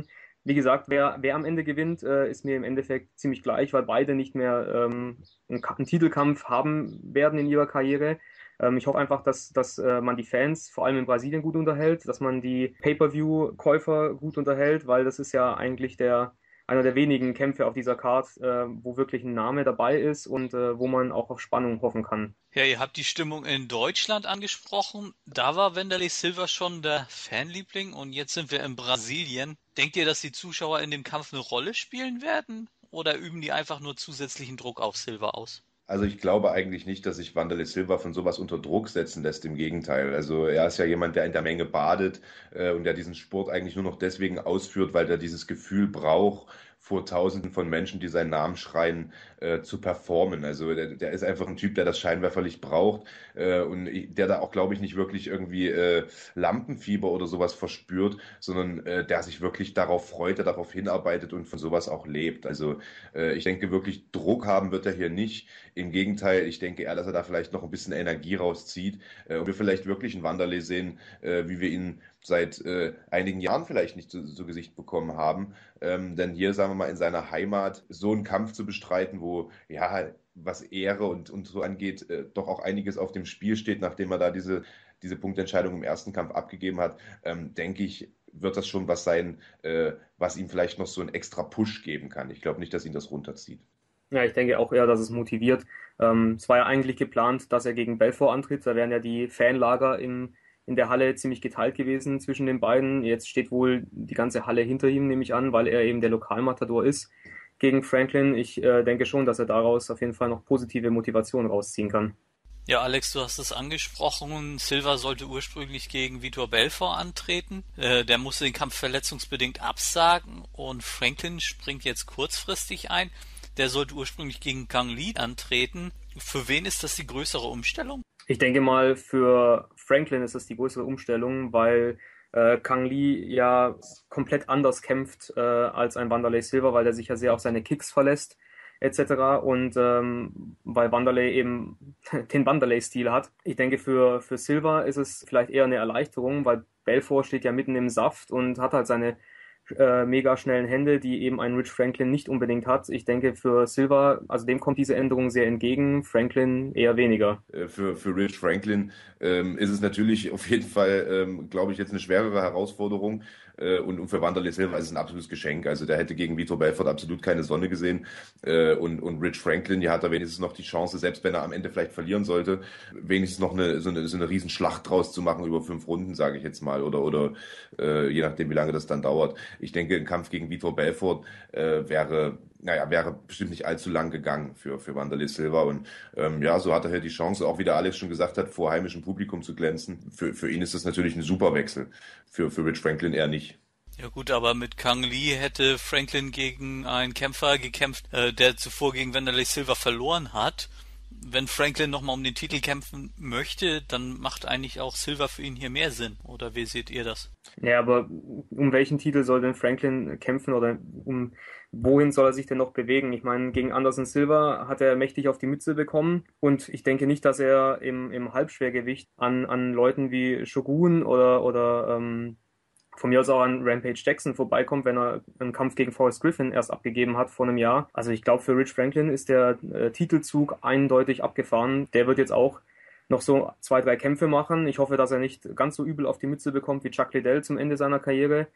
wie gesagt, wer, wer am Ende gewinnt, äh, ist mir im Endeffekt ziemlich gleich, weil beide nicht mehr ähm, einen, Ka- einen Titelkampf haben werden in ihrer Karriere. Ähm, ich hoffe einfach, dass, dass äh, man die Fans vor allem in Brasilien gut unterhält, dass man die Pay-per-view-Käufer gut unterhält, weil das ist ja eigentlich der, einer der wenigen Kämpfe auf dieser Card, äh, wo wirklich ein Name dabei ist und äh, wo man auch auf Spannung hoffen kann. Ja, ihr habt die Stimmung in Deutschland angesprochen. Da war Wanderlei Silva schon der Fanliebling und jetzt sind wir in Brasilien. Denkt ihr, dass die Zuschauer in dem Kampf eine Rolle spielen werden? Oder üben die einfach nur zusätzlichen Druck auf Silva aus? Also ich glaube eigentlich nicht, dass sich Wanderlei Silva von sowas unter Druck setzen lässt. Im Gegenteil. Also er ist ja jemand, der in der Menge badet äh, und der diesen Sport eigentlich nur noch deswegen ausführt, weil er dieses Gefühl braucht, vor Tausenden von Menschen, die seinen Namen schreien, äh, zu performen. Also der, der ist einfach ein Typ, der das Scheinwerferlicht braucht äh, und der da auch, glaube ich, nicht wirklich irgendwie äh, Lampenfieber oder sowas verspürt, sondern äh, der sich wirklich darauf freut, der darauf hinarbeitet und von sowas auch lebt. Also äh, ich denke wirklich, Druck haben wird er hier nicht. Im Gegenteil, ich denke eher, dass er da vielleicht noch ein bisschen Energie rauszieht äh, und wir vielleicht wirklich einen Wanderlei sehen, äh, wie wir ihn seit äh, einigen Jahren vielleicht nicht zu, zu Gesicht bekommen haben. Ähm, denn hier, sagen wir mal, in seiner Heimat so einen Kampf zu bestreiten, wo, ja, was Ehre und, und so angeht, äh, doch auch einiges auf dem Spiel steht, nachdem er da diese, diese Punktentscheidung im ersten Kampf abgegeben hat, ähm, denke ich, wird das schon was sein, äh, was ihm vielleicht noch so einen extra Push geben kann. Ich glaube nicht, dass ihn das runterzieht. Ja, ich denke auch eher, dass es motiviert. Ähm, es war ja eigentlich geplant, dass er gegen Belfort antritt. Da wären ja die Fanlager im, in der Halle ziemlich geteilt gewesen zwischen den beiden. Jetzt steht wohl die ganze Halle hinter ihm, nehme ich an, weil er eben der Lokalmatador ist gegen Franklin. Ich äh, denke schon, dass er daraus auf jeden Fall noch positive Motivation rausziehen kann. Ja, Alex, du hast es angesprochen. Silva sollte ursprünglich gegen Vitor Belfort antreten. Äh, der musste den Kampf verletzungsbedingt absagen und Franklin springt jetzt kurzfristig ein. Der sollte ursprünglich gegen Kang Lee antreten. Für wen ist das die größere Umstellung? Ich denke mal, für Franklin ist das die größere Umstellung, weil äh, Kang Lee ja komplett anders kämpft äh, als ein Wanderlei Silva, weil er sich ja sehr auf seine Kicks verlässt et cetera. Und ähm, weil Wanderlei eben den Wanderlei-Stil hat. Ich denke, für, für Silva ist es vielleicht eher eine Erleichterung, weil Belfort steht ja mitten im Saft und hat halt seine äh, mega schnellen Hände, die eben ein Rich Franklin nicht unbedingt hat. Ich denke, für Silva, also dem kommt diese Änderung sehr entgegen, Franklin eher weniger. Für, für Rich Franklin ähm, ist es natürlich auf jeden Fall, ähm, glaube ich, jetzt eine schwerere Herausforderung. Äh, und, und für Wanderlei Silva ist es ein absolutes Geschenk. Also der hätte gegen Vitor Belfort absolut keine Sonne gesehen. Äh, und, und Rich Franklin, ja, hat er wenigstens noch die Chance, selbst wenn er am Ende vielleicht verlieren sollte, wenigstens noch eine, so eine, so eine Riesenschlacht draus zu machen über fünf Runden, sage ich jetzt mal. Oder, oder äh, je nachdem, wie lange das dann dauert. Ich denke, ein Kampf gegen Vitor Belfort äh, wäre, naja, wäre bestimmt nicht allzu lang gegangen für, für Wanderlei Silva. Und ähm, ja, so hat er halt die Chance, auch wie der Alex schon gesagt hat, vor heimischem Publikum zu glänzen. Für, für ihn ist das natürlich ein super Wechsel. Für, für Rich Franklin eher nicht. Ja gut, aber mit Kang Lee hätte Franklin gegen einen Kämpfer gekämpft, äh, der zuvor gegen Wanderlei Silva verloren hat. Wenn Franklin nochmal um den Titel kämpfen möchte, dann macht eigentlich auch Silva für ihn hier mehr Sinn. Oder wie seht ihr das? Ja, aber um welchen Titel soll denn Franklin kämpfen oder um wohin soll er sich denn noch bewegen? Ich meine, gegen Anderson Silva hat er mächtig auf die Mütze bekommen und ich denke nicht, dass er im, im Halbschwergewicht an, an Leuten wie Shogun oder, oder ähm, von mir aus auch an Rampage Jackson vorbeikommt, wenn er einen Kampf gegen Forrest Griffin erst abgegeben hat vor einem Jahr. Also ich glaube, für Rich Franklin ist der äh, Titelzug eindeutig abgefahren. Der wird jetzt auch noch so zwei, drei Kämpfe machen. Ich hoffe, dass er nicht ganz so übel auf die Mütze bekommt wie Chuck Liddell zum Ende seiner Karriere.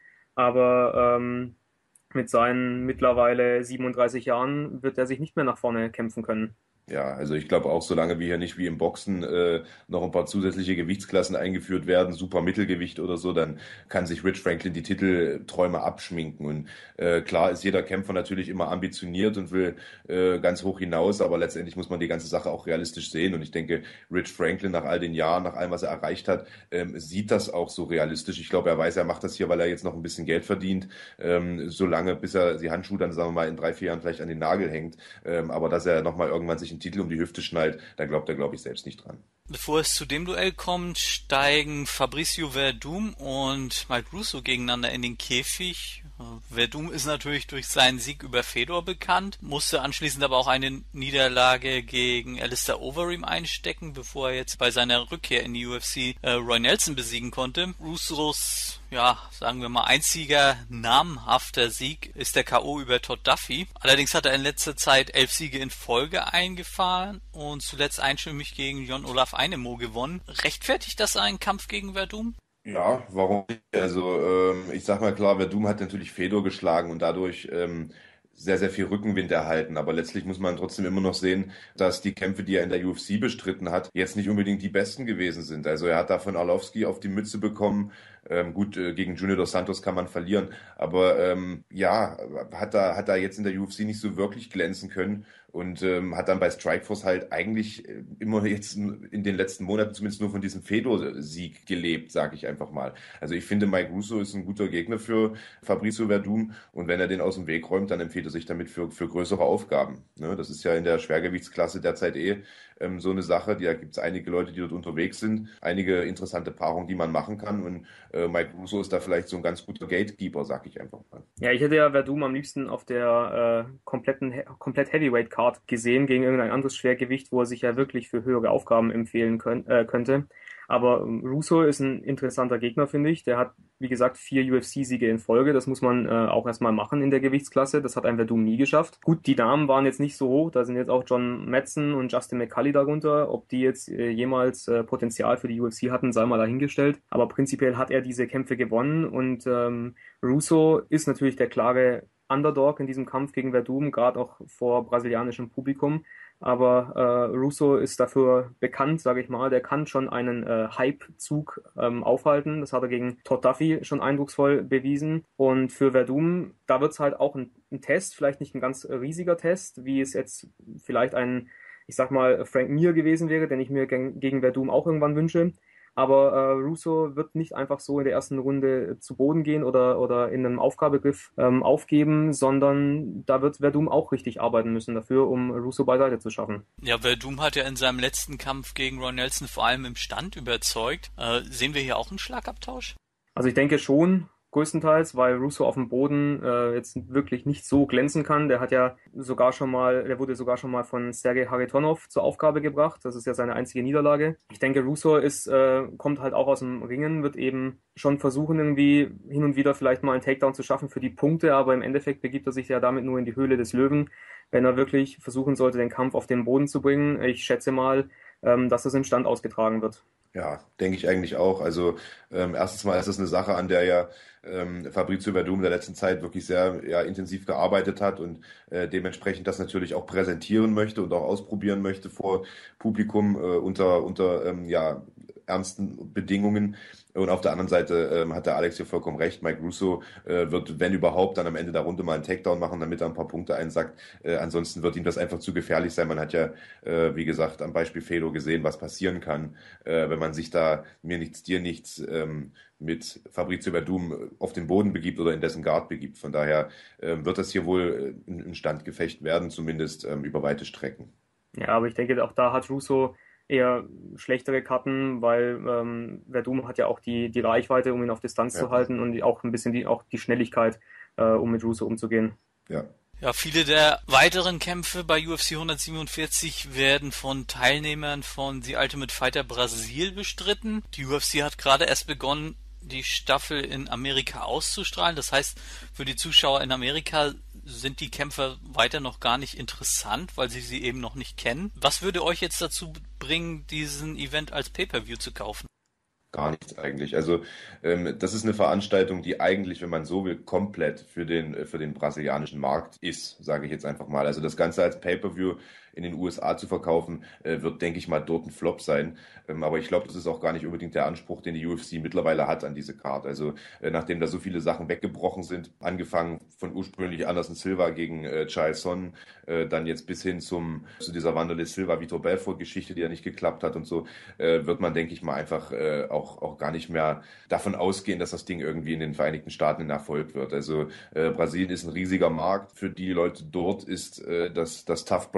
Aber ähm, mit seinen mittlerweile siebenunddreißig Jahren wird er sich nicht mehr nach vorne kämpfen können. Ja, also ich glaube auch, solange wir hier nicht wie im Boxen äh, noch ein paar zusätzliche Gewichtsklassen eingeführt werden, super Mittelgewicht oder so, dann kann sich Rich Franklin die Titelträume abschminken. Und äh, klar ist jeder Kämpfer natürlich immer ambitioniert und will äh, ganz hoch hinaus, aber letztendlich muss man die ganze Sache auch realistisch sehen. Und ich denke, Rich Franklin nach all den Jahren, nach allem, was er erreicht hat, ähm, sieht das auch so realistisch. Ich glaube, er weiß, er macht das hier, weil er jetzt noch ein bisschen Geld verdient, ähm, solange bis er die Handschuhe dann, sagen wir mal, in drei, vier Jahren vielleicht an den Nagel hängt. Ähm, aber dass er nochmal irgendwann sich einen Titel um die Hüfte schnallt, da glaubt er, glaube ich, selbst nicht dran. Bevor es zu dem Duell kommt, steigen Fabricio Werdum und Mike Russo gegeneinander in den Käfig. Werdum ist natürlich durch seinen Sieg über Fedor bekannt, musste anschließend aber auch eine Niederlage gegen Alistair Overeem einstecken, bevor er jetzt bei seiner Rückkehr in die U F C äh, Roy Nelson besiegen konnte. Usos, ja, sagen wir mal, einziger namhafter Sieg ist der K O über Todd Duffy. Allerdings hat er in letzter Zeit elf Siege in Folge eingefahren und zuletzt einstimmig gegen Jon-Olaf Einemo gewonnen. Rechtfertigt das einen Kampf gegen Werdum? Ja, warum nicht? Also, ähm, ich sag mal klar, Werdum hat natürlich Fedor geschlagen und dadurch ähm, sehr, sehr viel Rückenwind erhalten. Aber letztlich muss man trotzdem immer noch sehen, dass die Kämpfe, die er in der U F C bestritten hat, jetzt nicht unbedingt die besten gewesen sind. Also er hat da von Arlovski auf die Mütze bekommen. Ähm, gut, äh, gegen Junior Dos Santos kann man verlieren. Aber ähm, ja, hat da, hat da jetzt in der U F C nicht so wirklich glänzen können. Und ähm, hat dann bei Strikeforce halt eigentlich äh, immer jetzt in den letzten Monaten zumindest nur von diesem Fedor-Sieg gelebt, sage ich einfach mal. Also ich finde, Mike Russo ist ein guter Gegner für Fabricio Werdum und wenn er den aus dem Weg räumt, dann empfiehlt er sich damit für, für größere Aufgaben. Ne? Das ist ja in der Schwergewichtsklasse derzeit eh ähm, so eine Sache. Da gibt es einige Leute, die dort unterwegs sind, einige interessante Paarungen, die man machen kann und äh, Mike Russo ist da vielleicht so ein ganz guter Gatekeeper, sag ich einfach mal. Ja, ich hätte ja Werdum am liebsten auf der äh, kompletten komplett Heavyweight Card gesehen gegen irgendein anderes Schwergewicht, wo er sich ja wirklich für höhere Aufgaben empfehlen könnt, äh, könnte. Aber ähm, Russo ist ein interessanter Gegner, finde ich. Der hat, wie gesagt, vier U F C-Siege in Folge. Das muss man äh, auch erstmal machen in der Gewichtsklasse. Das hat ein Werdum nie geschafft. Gut, die Namen waren jetzt nicht so hoch. Da sind jetzt auch John Madsen und Justin McCulley darunter. Ob die jetzt äh, jemals äh, Potenzial für die U F C hatten, sei mal dahingestellt. Aber prinzipiell hat er diese Kämpfe gewonnen und ähm, Russo ist natürlich der klare Underdog in diesem Kampf gegen Werdum, gerade auch vor brasilianischem Publikum. Aber äh, Russo ist dafür bekannt, sage ich mal. Der kann schon einen äh, Hype-Zug ähm, aufhalten. Das hat er gegen Todd Duffy schon eindrucksvoll bewiesen. Und für Werdum, da wird es halt auch ein, ein Test, vielleicht nicht ein ganz riesiger Test, wie es jetzt vielleicht ein, ich sag mal, Frank Mir gewesen wäre, den ich mir gegen, gegen Werdum auch irgendwann wünsche. Aber äh, Russo wird nicht einfach so in der ersten Runde zu Boden gehen oder, oder in einem Aufgabegriff ähm, aufgeben, sondern da wird Werdum auch richtig arbeiten müssen dafür, um Russo beiseite zu schaffen. Ja, Werdum hat ja in seinem letzten Kampf gegen Roy Nelson vor allem im Stand überzeugt. Äh, sehen wir hier auch einen Schlagabtausch? Also ich denke schon, größtenteils, weil Russo auf dem Boden äh, jetzt wirklich nicht so glänzen kann. Der hat ja sogar schon mal, der wurde sogar schon mal von Sergei Haritonov zur Aufgabe gebracht. Das ist ja seine einzige Niederlage. Ich denke, Russo ist, äh, kommt halt auch aus dem Ringen, wird eben schon versuchen, irgendwie hin und wieder vielleicht mal einen Takedown zu schaffen für die Punkte, aber im Endeffekt begibt er sich ja damit nur in die Höhle des Löwen, wenn er wirklich versuchen sollte, den Kampf auf den Boden zu bringen. Ich schätze mal, ähm, dass das im Stand ausgetragen wird. Ja, denke ich eigentlich auch. Also ähm, erstens mal ist das eine Sache, an der ja ähm, Fabricio Werdum in der letzten Zeit wirklich sehr ja, intensiv gearbeitet hat und äh, dementsprechend das natürlich auch präsentieren möchte und auch ausprobieren möchte vor Publikum äh, unter unter ähm, ja ernsten Bedingungen. Und auf der anderen Seite ähm, hat der Alex hier vollkommen recht. Mike Russo äh, wird, wenn überhaupt, dann am Ende der Runde mal einen Takedown machen, damit er ein paar Punkte einsackt. Äh, ansonsten wird ihm das einfach zu gefährlich sein. Man hat ja, äh, wie gesagt, am Beispiel Fedor gesehen, was passieren kann, äh, wenn man sich da mir nichts, dir nichts ähm, mit Fabricio Werdum auf den Boden begibt oder in dessen Guard begibt. Von daher äh, wird das hier wohl äh, ein Standgefecht werden, zumindest ähm, über weite Strecken. Ja, aber ich denke, auch da hat Russo eher schlechtere Karten, weil ähm, Werdum hat ja auch die, die Reichweite, um ihn auf Distanz Ja. zu halten und die, auch ein bisschen die, auch die Schnelligkeit, äh, um mit Russo umzugehen. Ja. Ja, viele der weiteren Kämpfe bei U F C hundertsiebenundvierzig werden von Teilnehmern von The Ultimate Fighter Brasil bestritten. Die U F C hat gerade erst begonnen, die Staffel in Amerika auszustrahlen. Das heißt, für die Zuschauer in Amerika sind die Kämpfer weiter noch gar nicht interessant, weil sie sie eben noch nicht kennen. Was würde euch jetzt dazu bringen, diesen Event als Pay-Per-View zu kaufen? Gar nichts eigentlich. Also ähm, das ist eine Veranstaltung, die eigentlich, wenn man so will, komplett für den, äh, für den brasilianischen Markt ist, sage ich jetzt einfach mal. Also das Ganze als Pay-Per-View in den U S A zu verkaufen, äh, wird, denke ich mal, dort ein Flop sein. Ähm, aber ich glaube, das ist auch gar nicht unbedingt der Anspruch, den die U F C mittlerweile hat an diese Card. Also äh, nachdem da so viele Sachen weggebrochen sind, angefangen von ursprünglich Anderson Silva gegen äh, Chael Sonnen, äh, dann jetzt bis hin zum zu dieser Wanderlei Silva Vitor Belfort Geschichte, die ja nicht geklappt hat und so, äh, wird man, denke ich mal, einfach äh, auch, auch gar nicht mehr davon ausgehen, dass das Ding irgendwie in den Vereinigten Staaten ein Erfolg wird. Also äh, Brasilien ist ein riesiger Markt. Für die Leute dort ist äh, das, das Tough Brasil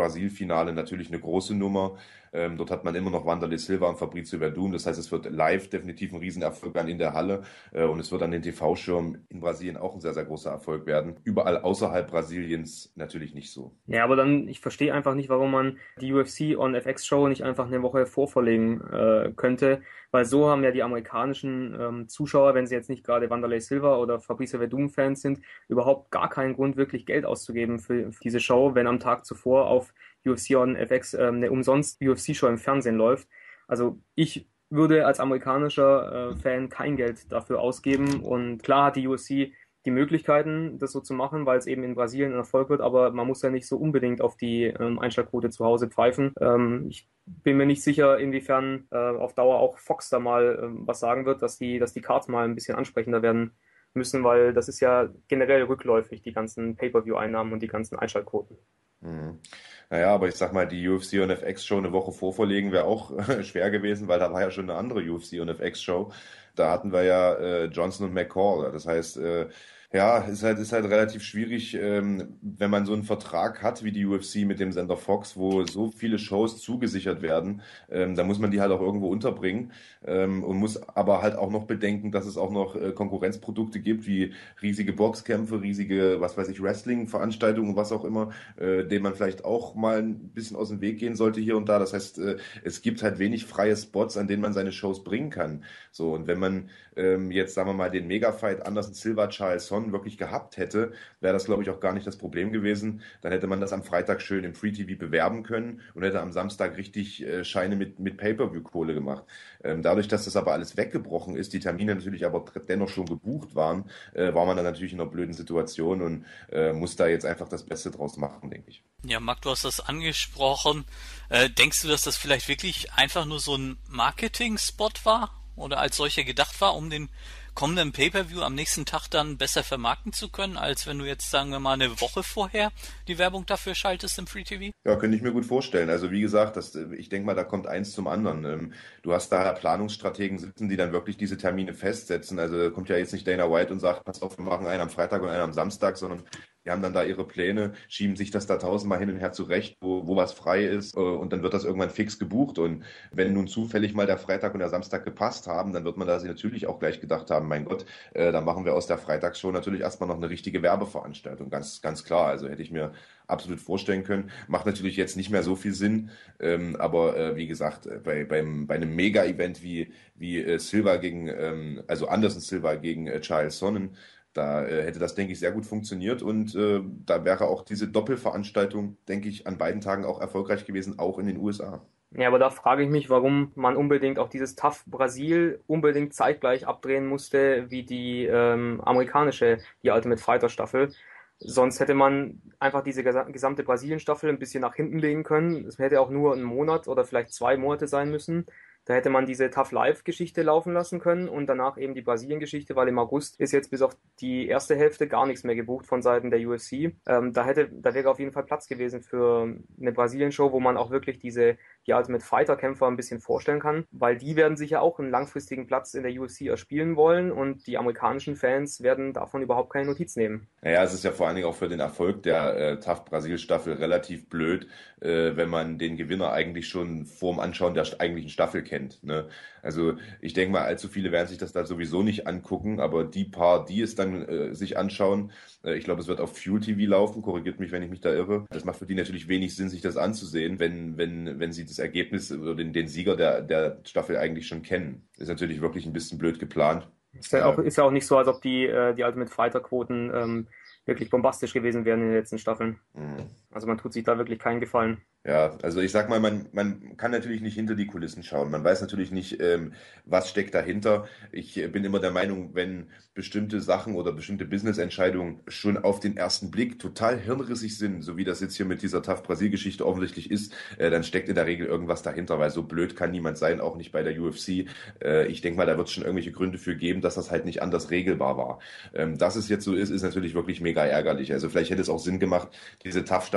Finale natürlich eine große Nummer. Ähm, dort hat man immer noch Wanderlei Silva und Fabrizio Verdun. Das heißt, es wird live definitiv ein Riesenerfolg werden in der Halle. Äh, und es wird an den T V-Schirm in Brasilien auch ein sehr, sehr großer Erfolg werden. Überall außerhalb Brasiliens natürlich nicht so. Ja, aber dann, ich verstehe einfach nicht, warum man die U F C on F X-Show nicht einfach eine Woche vorverlegen äh, könnte. Weil so haben ja die amerikanischen ähm, Zuschauer, wenn sie jetzt nicht gerade Wanderlei Silva oder Fabrizio Verdun-Fans sind, überhaupt gar keinen Grund, wirklich Geld auszugeben für, für diese Show, wenn am Tag zuvor auf U F C on F X ähm, eine umsonst U F C-Show im Fernsehen läuft. Also ich würde als amerikanischer äh, Fan kein Geld dafür ausgeben. Und klar hat die U F C die Möglichkeiten, das so zu machen, weil es eben in Brasilien ein Erfolg wird, aber man muss ja nicht so unbedingt auf die ähm, Einschaltquote zu Hause pfeifen. Ähm, ich bin mir nicht sicher, inwiefern äh, auf Dauer auch Fox da mal ähm, was sagen wird, dass die, dass die Cards mal ein bisschen ansprechender werden müssen, weil das ist ja generell rückläufig, die ganzen Pay-Per-View-Einnahmen und die ganzen Einschaltquoten. Mhm. Naja, aber ich sag mal, die U F C on F X Show eine Woche vorverlegen wäre auch schwer gewesen, weil da war ja schon eine andere U F C on F X Show. Da hatten wir ja äh, Johnson und McCall. Das heißt, äh, ja, ist halt, ist halt relativ schwierig, ähm, wenn man so einen Vertrag hat wie die U F C mit dem Sender Fox, wo so viele Shows zugesichert werden, ähm, da muss man die halt auch irgendwo unterbringen, ähm, und muss aber halt auch noch bedenken, dass es auch noch äh, Konkurrenzprodukte gibt, wie riesige Boxkämpfe, riesige, was weiß ich, Wrestling-Veranstaltungen, was auch immer, äh, denen man vielleicht auch mal ein bisschen aus dem Weg gehen sollte hier und da. Das heißt, äh, es gibt halt wenig freie Spots, an denen man seine Shows bringen kann. So, und wenn man ähm, jetzt, sagen wir mal, den Megafight Anderson Silva, Charles Son wirklich gehabt hätte, wäre das, glaube ich, auch gar nicht das Problem gewesen. Dann hätte man das am Freitag schön im Free T V bewerben können und hätte am Samstag richtig äh, Scheine mit, mit Pay-Per-View-Kohle gemacht. Ähm, dadurch, dass das aber alles weggebrochen ist, die Termine natürlich aber dennoch schon gebucht waren, äh, war man dann natürlich in einer blöden Situation und äh, muss da jetzt einfach das Beste draus machen, denke ich. Ja, Marc, du hast das angesprochen. Äh, denkst du, dass das vielleicht wirklich einfach nur so ein Marketing-Spot war oder als solcher gedacht war, um den kommenden Pay-Per-View am nächsten Tag dann besser vermarkten zu können, als wenn du jetzt, sagen wir mal, eine Woche vorher die Werbung dafür schaltest im Free T V? Ja, könnte ich mir gut vorstellen. Also wie gesagt, das, ich denke mal, da kommt eins zum anderen. Ähm, Du hast da Planungsstrategen sitzen, die dann wirklich diese Termine festsetzen. Also da kommt ja jetzt nicht Dana White und sagt, pass auf, wir machen einen am Freitag und einen am Samstag, sondern die haben dann da ihre Pläne, schieben sich das da tausendmal hin und her zurecht, wo, wo was frei ist, äh, und dann wird das irgendwann fix gebucht. Und wenn nun zufällig mal der Freitag und der Samstag gepasst haben, dann wird man da sich natürlich auch gleich gedacht haben, mein Gott, äh, dann machen wir aus der Freitagsshow natürlich erstmal noch eine richtige Werbeveranstaltung. Ganz, ganz klar. Also hätte ich mir absolut vorstellen können. Macht natürlich jetzt nicht mehr so viel Sinn, ähm, aber äh, wie gesagt, äh, bei, beim, bei einem Mega-Event wie, wie äh, Silva gegen, ähm, also Anderson Silva gegen äh, Charles Sonnen, da äh, hätte das, denke ich, sehr gut funktioniert und äh, da wäre auch diese Doppelveranstaltung, denke ich, an beiden Tagen auch erfolgreich gewesen, auch in den U S A. Ja, aber da frage ich mich, warum man unbedingt auch dieses T A F Brasil unbedingt zeitgleich abdrehen musste wie die ähm, amerikanische, die Ultimate Fighter Staffel. Sonst hätte man einfach diese gesa- gesamte Brasilien-Staffel ein bisschen nach hinten legen können. Es hätte auch nur ein Monat oder vielleicht zwei Monate sein müssen. Da hätte man diese Tough Life-Geschichte laufen lassen können und danach eben die Brasilien-Geschichte, weil im August ist jetzt bis auf die erste Hälfte gar nichts mehr gebucht von Seiten der U F C. Ähm, da hätte, da wäre auf jeden Fall Platz gewesen für eine Brasilien-Show, wo man auch wirklich diese, die Ultimate Fighter-Kämpfer ein bisschen vorstellen kann, weil die werden sicher auch einen langfristigen Platz in der U F C erspielen wollen und die amerikanischen Fans werden davon überhaupt keine Notiz nehmen. Naja, es ist ja vor allen Dingen auch für den Erfolg der äh, T A F Brasil-Staffel relativ blöd, äh, wenn man den Gewinner eigentlich schon vorm Anschauen der st- eigentlichen Staffel kennt. Ne? Also ich denke mal, allzu viele werden sich das da sowieso nicht angucken, aber die paar, die es dann äh, sich anschauen, äh, ich glaube, es wird auf Fuel T V laufen, korrigiert mich, wenn ich mich da irre. Das macht für die natürlich wenig Sinn, sich das anzusehen, wenn, wenn, wenn sie das Ergebnis oder den, den Sieger der, der Staffel eigentlich schon kennen. Ist natürlich wirklich ein bisschen blöd geplant. Ist ja auch, ist ja auch nicht so, als ob die, äh, die Ultimate Fighter-Quoten ähm, wirklich bombastisch gewesen wären in den letzten Staffeln. Mhm. Also man tut sich da wirklich keinen Gefallen. Ja, also ich sag mal, man, man kann natürlich nicht hinter die Kulissen schauen. Man weiß natürlich nicht, ähm, was steckt dahinter. Ich äh, bin immer der Meinung, wenn bestimmte Sachen oder bestimmte Business-Entscheidungen schon auf den ersten Blick total hirnrissig sind, so wie das jetzt hier mit dieser T A F Brasil-Geschichte offensichtlich ist, äh, dann steckt in der Regel irgendwas dahinter, weil so blöd kann niemand sein, auch nicht bei der U F C. Äh, ich denke mal, da wird es schon irgendwelche Gründe für geben, dass das halt nicht anders regelbar war. Ähm, dass es jetzt so ist, ist natürlich wirklich mega ärgerlich. Also vielleicht hätte es auch Sinn gemacht, diese T A F-Staffel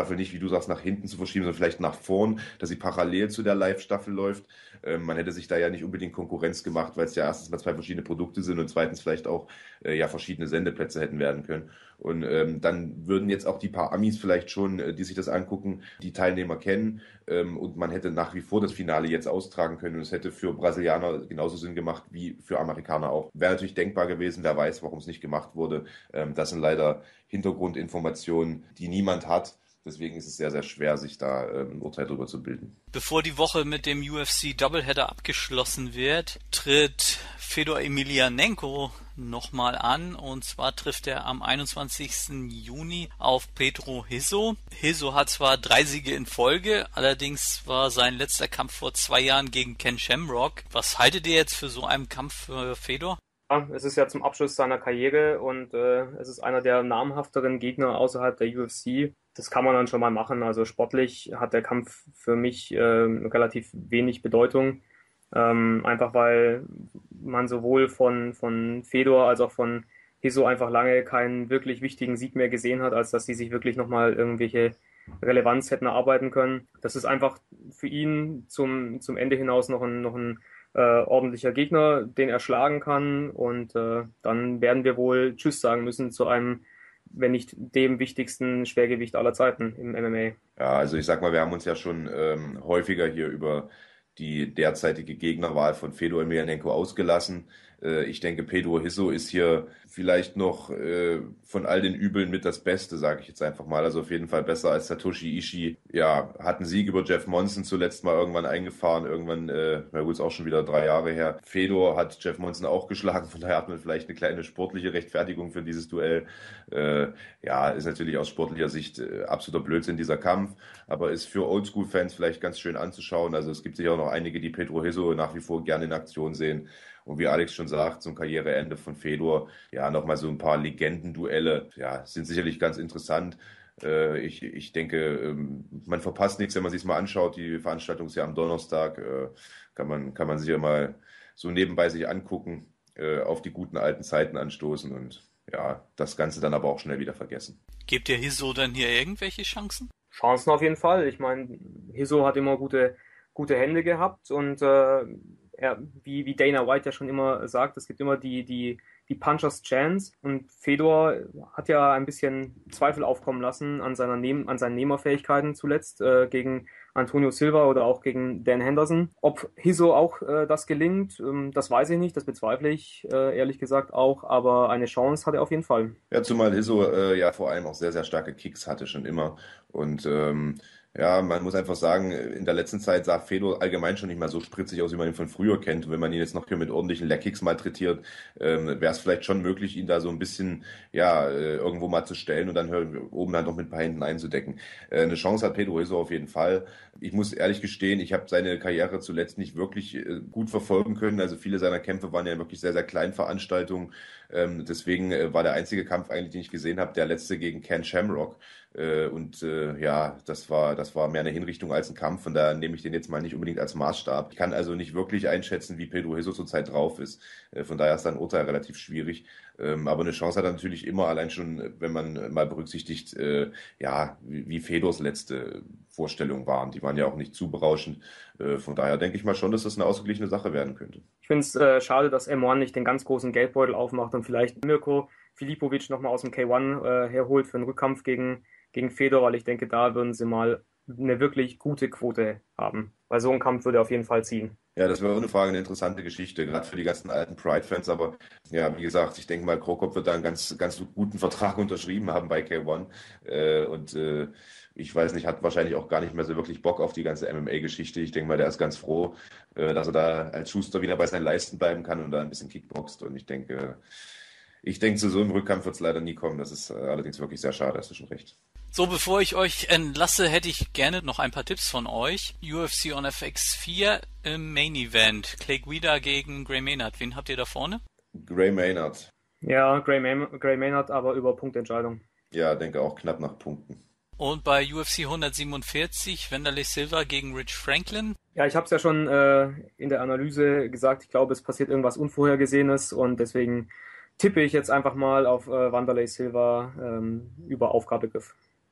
Staffel nicht, wie du sagst, nach hinten zu verschieben, sondern vielleicht nach vorn, dass sie parallel zu der Live-Staffel läuft. Ähm, man hätte sich da ja nicht unbedingt Konkurrenz gemacht, weil es ja erstens mal zwei verschiedene Produkte sind und zweitens vielleicht auch äh, ja verschiedene Sendeplätze hätten werden können. Und ähm, dann würden jetzt auch die paar Amis vielleicht schon, äh, die sich das angucken, die Teilnehmer kennen. Ähm, und man hätte nach wie vor das Finale jetzt austragen können. Und es hätte für Brasilianer genauso Sinn gemacht wie für Amerikaner auch. Wäre natürlich denkbar gewesen, wer weiß, warum es nicht gemacht wurde. Ähm, das sind leider Hintergrundinformationen, die niemand hat. Deswegen ist es sehr, sehr schwer, sich da ähm, ein Urteil darüber zu bilden. Bevor die Woche mit dem U F C Doubleheader abgeschlossen wird, tritt Fedor Emelianenko nochmal an. Und zwar trifft er am einundzwanzigsten Juni auf Pedro Hizo. Hizo hat zwar drei Siege in Folge, allerdings war sein letzter Kampf vor zwei Jahren gegen Ken Shamrock. Was haltet ihr jetzt für so einen Kampf für Fedor? Ja, es ist ja zum Abschluss seiner Karriere und äh, es ist einer der namhafteren Gegner außerhalb der U F C. Das kann man dann schon mal machen. Also sportlich hat der Kampf für mich äh, relativ wenig Bedeutung. Ähm, einfach weil man sowohl von, von Fedor als auch von Hizo einfach lange keinen wirklich wichtigen Sieg mehr gesehen hat, als dass sie sich wirklich nochmal irgendwelche Relevanz hätten erarbeiten können. Das ist einfach für ihn zum, zum Ende hinaus noch ein, noch ein äh, ordentlicher Gegner, den er schlagen kann. Und äh, dann werden wir wohl Tschüss sagen müssen zu einem, wenn nicht dem wichtigsten Schwergewicht aller Zeiten im M M A. Ja, also ich sag mal, wir haben uns ja schon ähm, häufiger hier über die derzeitige Gegnerwahl von Fedor Emelianenko ausgelassen. Äh, ich denke, Pedro Hizo ist hier vielleicht noch äh, von all den Übeln mit das Beste, sage ich jetzt einfach mal. Also auf jeden Fall besser als Satoshi Ishii. Ja, hat einen Sieg über Jeff Monson zuletzt mal irgendwann eingefahren. Irgendwann, äh, na gut, ist auch schon wieder drei Jahre her. Fedor hat Jeff Monson auch geschlagen. Von daher hat man vielleicht eine kleine sportliche Rechtfertigung für dieses Duell. Äh, ja, ist natürlich aus sportlicher Sicht äh, absoluter Blödsinn, dieser Kampf. Aber ist für Oldschool-Fans vielleicht ganz schön anzuschauen. Also es gibt sicher auch noch einige, die Pedro Hizo nach wie vor gerne in Aktion sehen. Und wie Alex schon sagt, zum Karriereende von Fedor, ja, nochmal so ein paar Legendenduelle, ja, sind sicherlich ganz interessant. Äh, ich, ich denke, ähm, man verpasst nichts, wenn man sich mal anschaut. Die Veranstaltung ist ja am Donnerstag, äh, kann man, kann man sich ja mal so nebenbei sich angucken, äh, auf die guten alten Zeiten anstoßen und ja, das Ganze dann aber auch schnell wieder vergessen. Gebt ihr Hizo dann hier irgendwelche Chancen? Chancen auf jeden Fall. Ich meine, Hizo hat immer gute, gute Hände gehabt und äh, er, wie, wie Dana White ja schon immer sagt, es gibt immer die, die, die Punchers Chance und Fedor hat ja ein bisschen Zweifel aufkommen lassen an, seiner Nehm, an seinen Nehmerfähigkeiten zuletzt äh, gegen Antonio Silva oder auch gegen Dan Henderson. Ob Hizo auch äh, das gelingt, ähm, das weiß ich nicht, das bezweifle ich äh, ehrlich gesagt auch, aber eine Chance hat er auf jeden Fall. Ja, zumal Hizo äh, ja vor allem auch sehr, sehr starke Kicks hatte schon immer und ähm, ja, man muss einfach sagen, in der letzten Zeit sah Fedor allgemein schon nicht mehr so spritzig aus, wie man ihn von früher kennt. Und wenn man ihn jetzt noch hier mit ordentlichen Leg-Kicks malträtiert, ähm, wäre es vielleicht schon möglich, ihn da so ein bisschen, ja, äh, irgendwo mal zu stellen und dann oben dann noch mit ein paar Händen einzudecken. Äh, eine Chance hat Pedro Hizo auf jeden Fall. Ich muss ehrlich gestehen, ich habe seine Karriere zuletzt nicht wirklich äh, gut verfolgen können. Also viele seiner Kämpfe waren ja wirklich sehr, sehr kleinen Veranstaltungen. Ähm, deswegen äh, war der einzige Kampf eigentlich, den ich gesehen habe, der letzte gegen Ken Shamrock. Äh, und äh, ja, das war, das war mehr eine Hinrichtung als ein Kampf. Von daher nehme ich den jetzt mal nicht unbedingt als Maßstab. Ich kann also nicht wirklich einschätzen, wie Pedro Hizo zurzeit drauf ist. Äh, von daher ist sein Urteil relativ schwierig. Ähm, aber eine Chance hat er natürlich immer, allein schon, wenn man mal berücksichtigt, äh, ja, wie, wie Fedors letzte Vorstellungen waren. Die waren ja auch nicht zu berauschend. Äh, von daher denke ich mal schon, dass das eine ausgeglichene Sache werden könnte. Ich finde es äh, schade, dass M eins nicht den ganz großen Geldbeutel aufmacht und vielleicht Mirko Filipovic nochmal aus dem K eins äh, herholt für einen Rückkampf gegen, gegen Fedor, weil ich denke, da würden sie mal eine wirklich gute Quote haben. Weil so ein Kampf würde auf jeden Fall ziehen. Ja, das wäre ohne Frage eine interessante Geschichte, gerade für die ganzen alten Pride-Fans. Aber ja, wie gesagt, ich denke mal, Krokop wird da einen ganz, ganz guten Vertrag unterschrieben haben bei K eins. Äh, und äh, ich weiß nicht, hat wahrscheinlich auch gar nicht mehr so wirklich Bock auf die ganze M M A-Geschichte. Ich denke mal, der ist ganz froh, äh, dass er da als Schuster wieder bei seinen Leisten bleiben kann und da ein bisschen Kickboxt. Und ich denke, ich denke, zu so einem Rückkampf wird es leider nie kommen. Das ist äh, allerdings wirklich sehr schade, hast du schon recht. So, bevor ich euch entlasse, hätte ich gerne noch ein paar Tipps von euch. U F C on F X vier im Main Event. Clay Guida gegen Gray Maynard. Wen habt ihr da vorne? Gray Maynard. Ja, Gray, May- Gray Maynard, aber über Punktentscheidung. Ja, denke auch knapp nach Punkten. Und bei U F C hundertsiebenundvierzig Wanderlei Silva gegen Rich Franklin. Ja, ich habe es ja schon äh, in der Analyse gesagt. Ich glaube, es passiert irgendwas Unvorhergesehenes und deswegen tippe ich jetzt einfach mal auf äh, Wanderlei Silva ähm, über Aufgabegriff.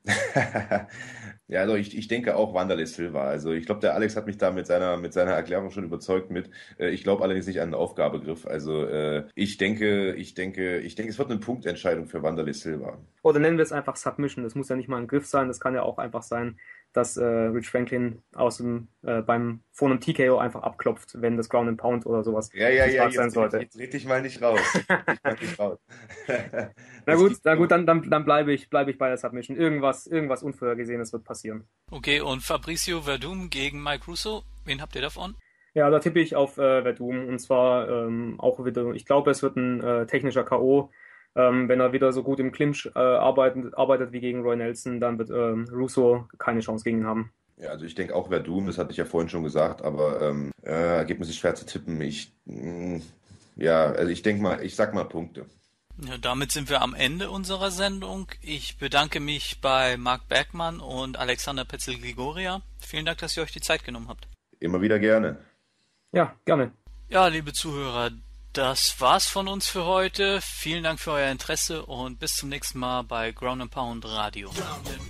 Ja, also ich, ich denke auch Wanderlei Silva. Also ich glaube, der Alex hat mich da mit seiner, mit seiner Erklärung schon überzeugt mit. Äh, ich glaube allerdings nicht an den Aufgabegriff. Also äh, ich denke, ich denke, ich denke, es wird eine Punktentscheidung für Wanderlei Silva. Oder nennen wir es einfach Submission. Das muss ja nicht mal ein Griff sein. Das kann ja auch einfach sein, dass äh, Rich Franklin aus dem, äh, beim, vor einem T K O einfach abklopft, wenn das Ground and Pound oder sowas Ja, ja, ja, stark sein jetzt, sollte. jetzt red dich mal nicht raus. Ich mal nicht raus. Na Das gut, gibt na so. gut, dann, dann, dann bleibe ich, bleibe ich bei der Submission. Irgendwas, irgendwas Unvorhergesehenes wird passieren. Okay, und Fabricio Verdum gegen Mike Russo, wen habt ihr davon? Ja, da tippe ich auf äh, Verdum und zwar ähm, auch wieder, ich glaube, es wird ein äh, technischer K O. Ähm, wenn er wieder so gut im Clinch äh, arbeitet, arbeitet wie gegen Roy Nelson, dann wird ähm, Russo keine Chance gegen ihn haben. Ja, also ich denke auch Verdum, das hatte ich ja vorhin schon gesagt, aber ähm, äh, Ergebnis ist schwer zu tippen. Ich, mh, ja, also ich denke mal, ich sag mal Punkte. Ja, damit sind wir am Ende unserer Sendung. Ich bedanke mich bei Marc Bergmann und Alexander Petzel-Grigoria. Vielen Dank, dass ihr euch die Zeit genommen habt. Immer wieder gerne. Ja, gerne. Ja, liebe Zuhörer, das war's von uns für heute. Vielen Dank für euer Interesse und bis zum nächsten Mal bei Ground and Pound Radio. Ground and